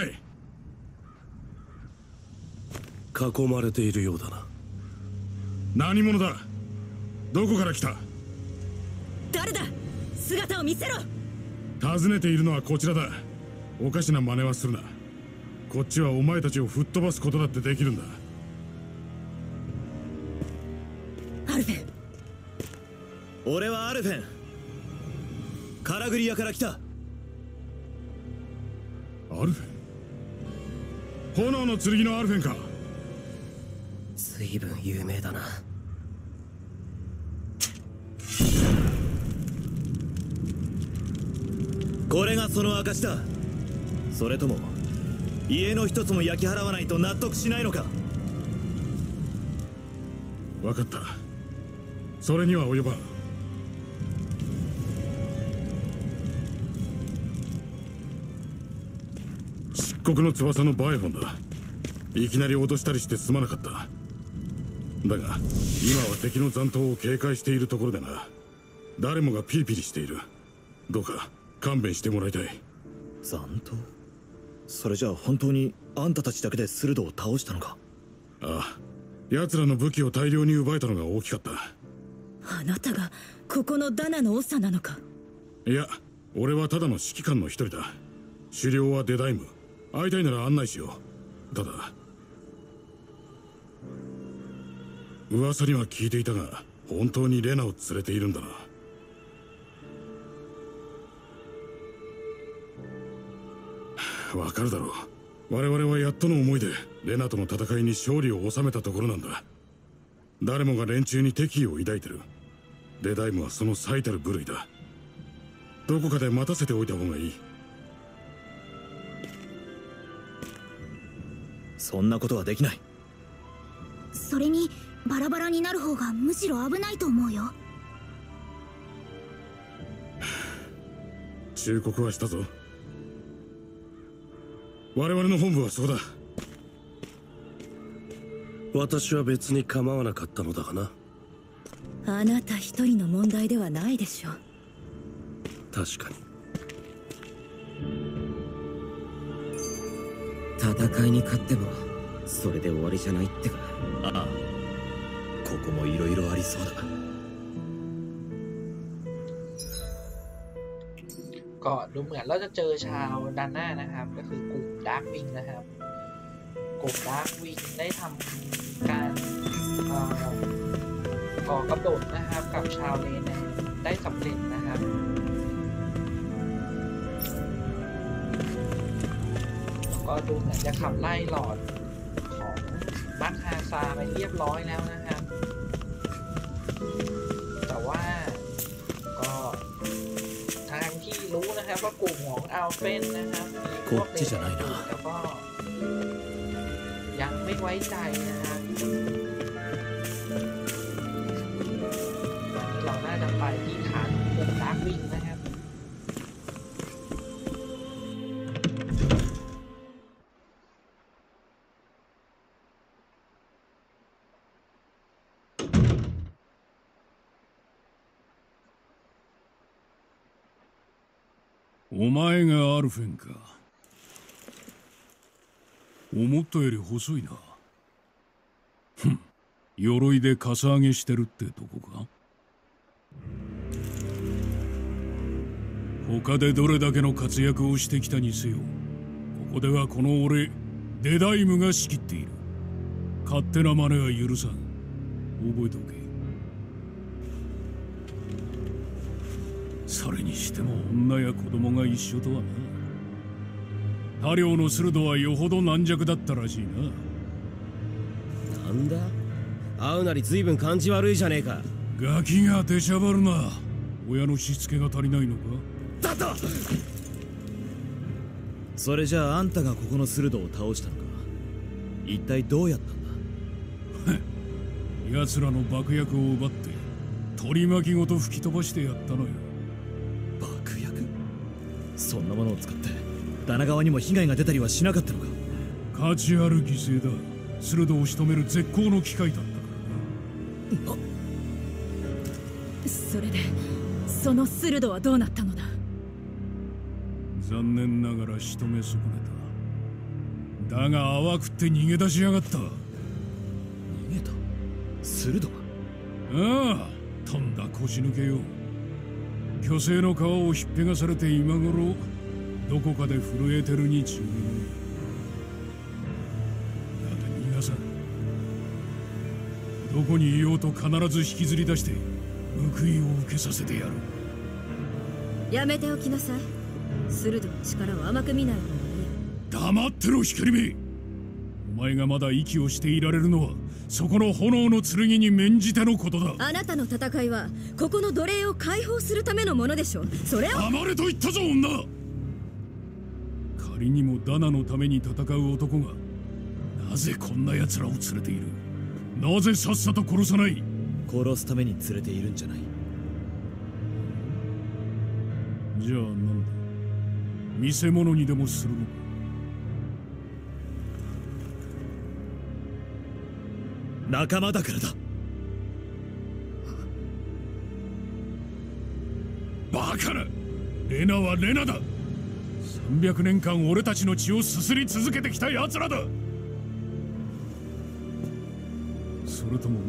囲まれているようだな。 何者だ。どこから来た。 誰だ。姿を見せろ。 尋ねているのはこちらだ。おかしな真似はするな。こっちはお前たちを吹っ飛ばすことだってできるんだ。 アルフェン。 俺はアルフェン。カラグリアから来た。 アルフェン。炎の剣のアルフェンか。 随分有名だな。 これがその証だ。それとも家の一つも焼き払わないと納得しないのか。 分かった。それには及ばん。漆黒の翼のバイフォンだ。いきなり脅したりしてすまなかった。 だが今は敵の残党を警戒しているところでな。誰もがピリピリしている。どうか勘弁してもらいたい。 残党？それじゃあ本当にあんたたちだけでスルドを倒したのか？ ああ、奴らの武器を大量に奪えたのが大きかった。 あなたがここのダナの長なのか？ いや、俺はただの指揮官の一人だ。狩猟はデダイム。会いたいなら案内しよう。ただ噂には聞いていたが、本当にレナを連れているんだな。わかるだろう。我々はやっとの思いでレナとの戦いに勝利を収めたところなんだ。誰もが連中に敵意を抱いてる。デダイムはその最たる部類だ。どこかで待たせておいた方がいい。 そんなことはできない。 それにバラバラになる方がむしろ危ないと思うよ。 忠告はしたぞ。我々の本部はそこだ。 私は別に構わなかったのだがな。 あなた一人の問題ではないでしょう。 確かに。 戦いに勝ってもそれで終わりじゃないってか。 ああ、ここもいろいろありそうだ。 ก็ดูเหมือนเราจะเจอชาวด้านหน้านะครับก็คือกลุ่มดาร์กวิงนะครับกลุ่มดาร์กวิงได้ทำการก่อกบฏนะครับกับชาวเลนได้สำเร็จนะครับก็ดูเหมือนจะขับไล่หลอดของมัคฮาซาไปเรียบร้อยแล้วนะครับแต่ว่าก็ทางที่รู้นะครับว่ากลุ่มของอัลเฟนนะครับมีพวกเด็กแล้วก็ยังไม่ไว้ใจนะครับวันนี้เราน่าจะไปที่ฐานกลุ่มดาร์กวิงนะครับお前がアルフェンか。思ったより細いな。ふん、鎧でかさ上げしてるってとこか。他でどれだけの活躍をしてきたにせよ、ここではこの俺デダイムが仕切っている。勝手な真似は許さん。覚えておけ。それにしても女や子供が一緒とはな。他領のスルドはよほど軟弱だったらしいな。 なんだ、会うなり随分感じ悪いじゃねえか。 ガキが出しゃばるな。親のしつけが足りないのか。 だった。それじゃああんたがここのスルドを倒したのか。一体どうやったんだ。奴らの爆薬を奪って取り巻きごと吹き飛ばしてやったのよ。 爆薬？そんなものを使ってダナ川にも被害が出たりはしなかったのか。 価値ある犠牲だ。スルドを仕留める絶好の機会だったからな。 それでそのスルドはどうなったのだ。 残念ながら仕留め損ねた。だが淡くって逃げ出しやがった。逃げた？スルドは？ ああ、とんだ腰抜けよ。巨星の皮をひっぺがされて今頃どこかで震えてるに違いない。だが逃がさん。どこにいようと必ず引きずり出して報いを受けさせてやる。 やめておきなさい。スルドの力を甘く見ない方がいい。 黙ってろ光目。お前がまだ息をしていられるのはそこの炎の剣に免じてのことだ。 あなたの戦いはここの奴隷を解放するためのものでしょう。それを黙れと言ったぞ女。仮にもダナのために戦う男がなぜこんな奴らを連れている。なぜさっさと殺さない。 殺すために連れているんじゃない。 じゃあなんだ、見せ物にでもするのか。 仲間だからだ。 バカな。レナはレナだ。さんびゃくねんかん俺たちの血をすすり続けてきた奴らだ。それとも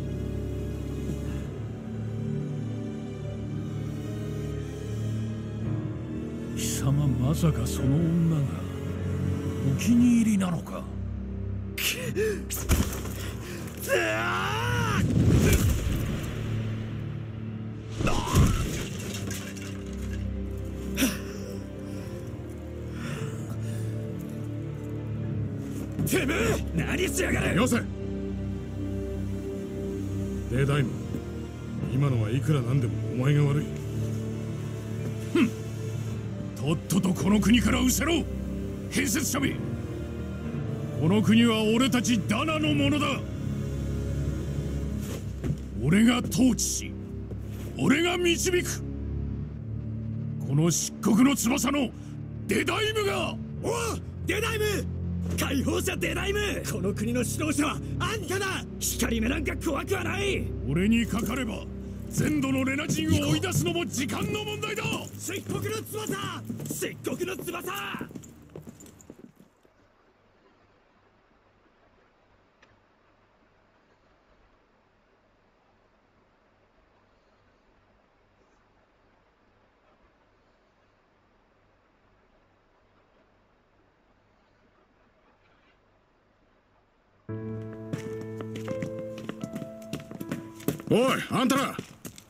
貴様、まさかその女がお気に入りなのか？ てめえ何しやがる。 よせ。デダイム、今のはいくらなんでもお前が悪い。 ふん、とっととこの国から失せろ。変節者め、この国は俺たちダナのものだ。俺が統治し、俺が導く。この漆黒の翼のデダイムが。 おう、デダイム、解放者デダイム、この国の指導者はあんただ。光目なんか怖くはない。 俺にかかれば全土のレナ人を追い出すのも時間の問題だ。 漆黒の翼、漆黒の翼。 おい、あんたら。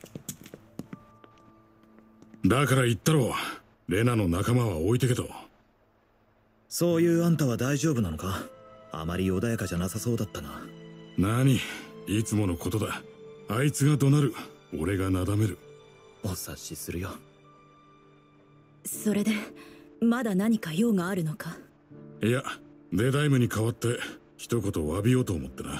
だから言ったろ、レナの仲間は置いてけと。 そういうあんたは大丈夫なのか？あまり穏やかじゃなさそうだったな。 何、いつものことだ。あいつが怒鳴る、俺がなだめる。 お察しするよ。 それでまだ何か用があるのか？ いや、デダイムに代わって一言詫びようと思ってな。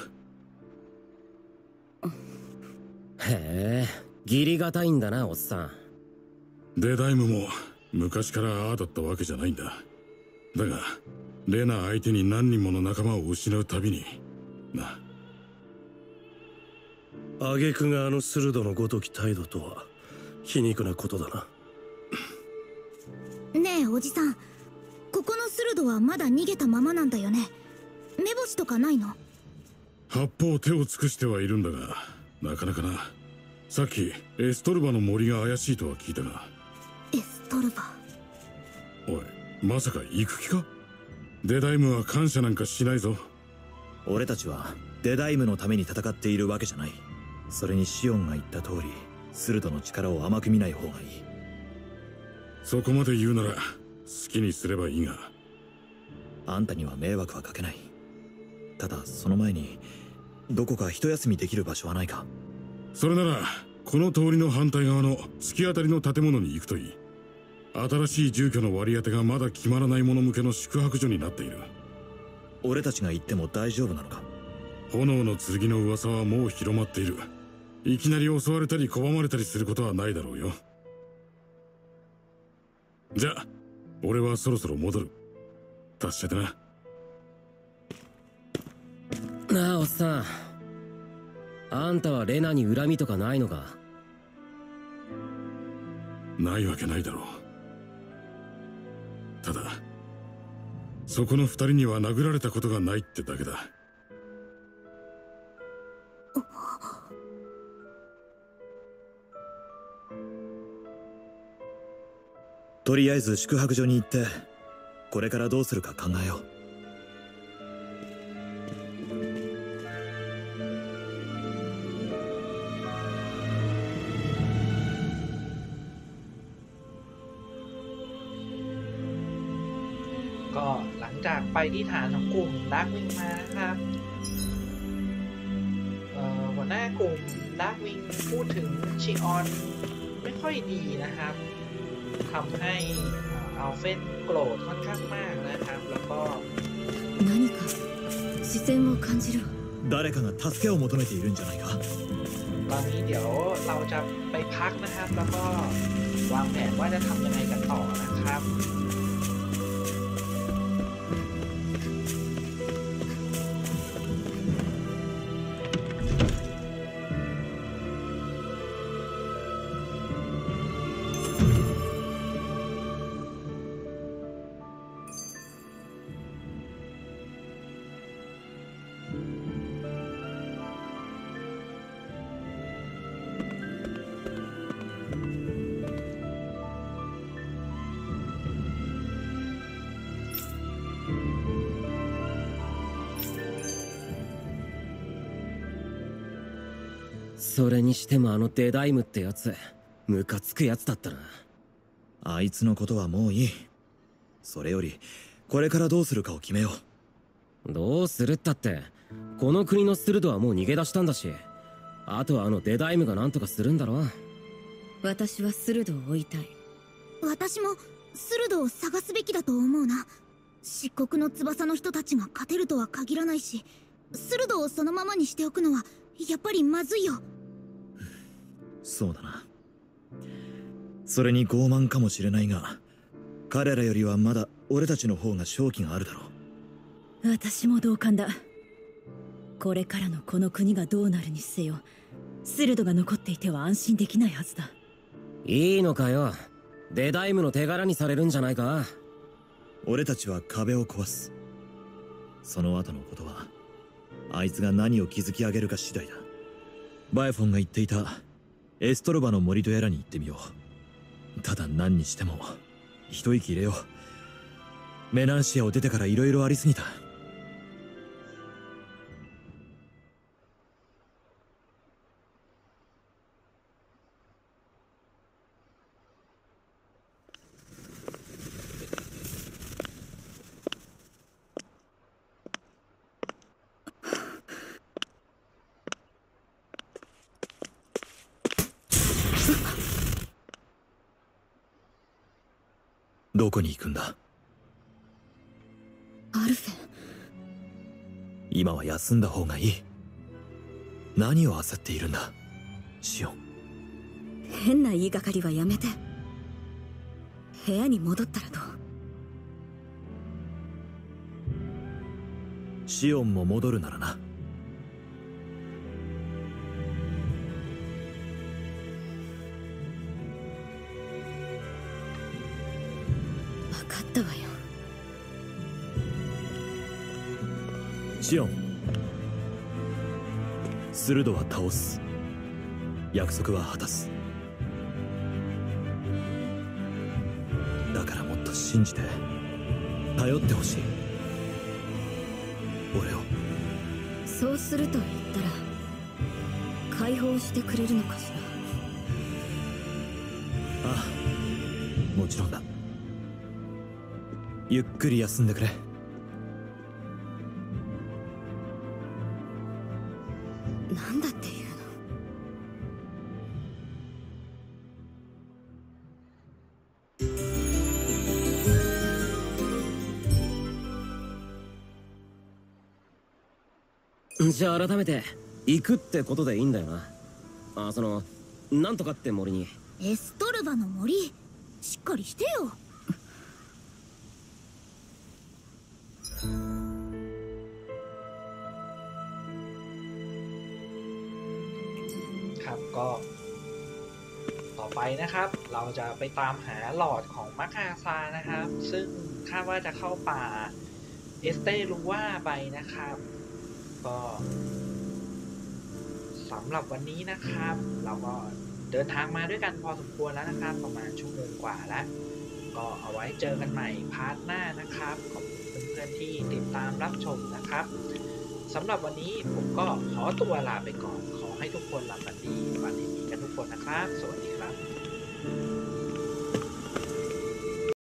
へえ、義理がたいんだな、おっさん。 デダイムも昔からああだったわけじゃないんだ。だがレナ相手に何人もの仲間を失うたびにな。 挙句があの鋭のごとき態度とは皮肉なことだな。 ねえおじさん、ここの鋭はまだ逃げたままなんだよね。目星とかないの？ 八方手を尽くしてはいるんだが、なかなかな。さっきエストルバの森が怪しいとは聞いたが。 エストルバ。 おい、まさか行く気か？デダイムは感謝なんかしないぞ。 俺たちはデダイムのために戦っているわけじゃない。それにシオンが言った通り、鋭の力を甘く見ない方がいい。 そこまで言うなら好きにすればいいが。 あんたには迷惑はかけない。ただその前にどこか一休みできる場所はないか？ それならこの通りの反対側の突き当たりの建物に行くといい。新しい住居の割り当てがまだ決まらない者向けの宿泊所になっている。 俺たちが行っても大丈夫なのか？ 炎の剣の噂はもう広まっている。いきなり襲われたり拒まれたりすることはないだろうよ。じゃあ俺はそろそろ戻る。達者でな。 なあ、おっさん、あんたはレナに恨みとかないのか？ ないわけないだろう。ただそこの二人には殴られたことがないってだけだ。 とりあえず宿泊所に行ってこれからどうするか考えよう。 ก็หลังจากไปที่ฐานของกลุ่มดาร์กวิงมานะครับหัวหน้ากลุ่มดาร์กวิงพูดถึงชิออนไม่ค่อยดีนะครับทำให้อัลเฟนโกรธค่อนข้างมากนะครับแล้วก็何か視線を感じる。 誰かが助けを求めているんじゃないか？ ตอนนี้เดี๋ยวเราจะไปพักนะครับแล้วก็วางแผนว่าจะทำยังไงกันต่อนะครับそれにしてもあのデダイムってやつムカつくやつだったな。 あいつのことはもういい。それよりこれからどうするかを決めよう。どうするったってこの国のスルドはもう逃げ出したんだし、あとはあのデダイムが何とかするんだろう。 私はスルドを追いたい。 私もスルドを探すべきだと思うな。漆黒の翼の人たちが勝てるとは限らないし、スルドをそのままにしておくのはやっぱりまずいよ。 そうだな。それに傲慢かもしれないが、彼らよりはまだ俺たちの方が勝機があるだろう。私も同感だ。これからのこの国がどうなるにせよ、スルドが残っていては安心できないはずだ。 いいのかよ。デダイムの手柄にされるんじゃないか。 俺たちは壁を壊す。その後のことはあいつが何を築き上げるか次第だ。バイフォンが言っていたエストロバの森とやらに行ってみよう。ただ何にしても一息入れよう。メナンシアを出てから色々ありすぎた。どこに行くんだ？ アルフェン。 今は休んだ方がいい。何を焦っているんだシオン。 変な言いがかりはやめて。部屋に戻ったらどう？ シオンも戻るならな。 分かったわよ。 シオン、スルドは倒す。約束は果たす。だからもっと信じて頼ってほしい俺を。 そうすると言ったら解放してくれるのかしら。 ああ、もちろんだ。ゆっくり休んでくれ。 なんだっていうの？じゃあ改めて行くってことでいいんだよな。あ、そのなんとかって森に。 エストルバの森、しっかりしてよ。 ครับก็ต่อไปนะครับเราจะไปตามหาหลอดของมัคคาซานะครับซึ่งคาดว่าจะเข้าป่าเอสเตลูว่าไปนะครับก็สำหรับวันนี้นะครับเราก็เดินทางมาด้วยกันพอสมควรแล้วนะครับประมาณชั่วโมงกว่าแล้วก็เอาไว้เจอกันใหม่พาร์ทหน้านะครับขอบคุณเพื่อนๆที่ติดตามรับชมนะครับสำหรับวันนี้ผมก็ขอตัวลาไปก่อนขอให้ทุกคนหลับฝันดีฝันดีกันทุกคนนะครับสวัสดีครับ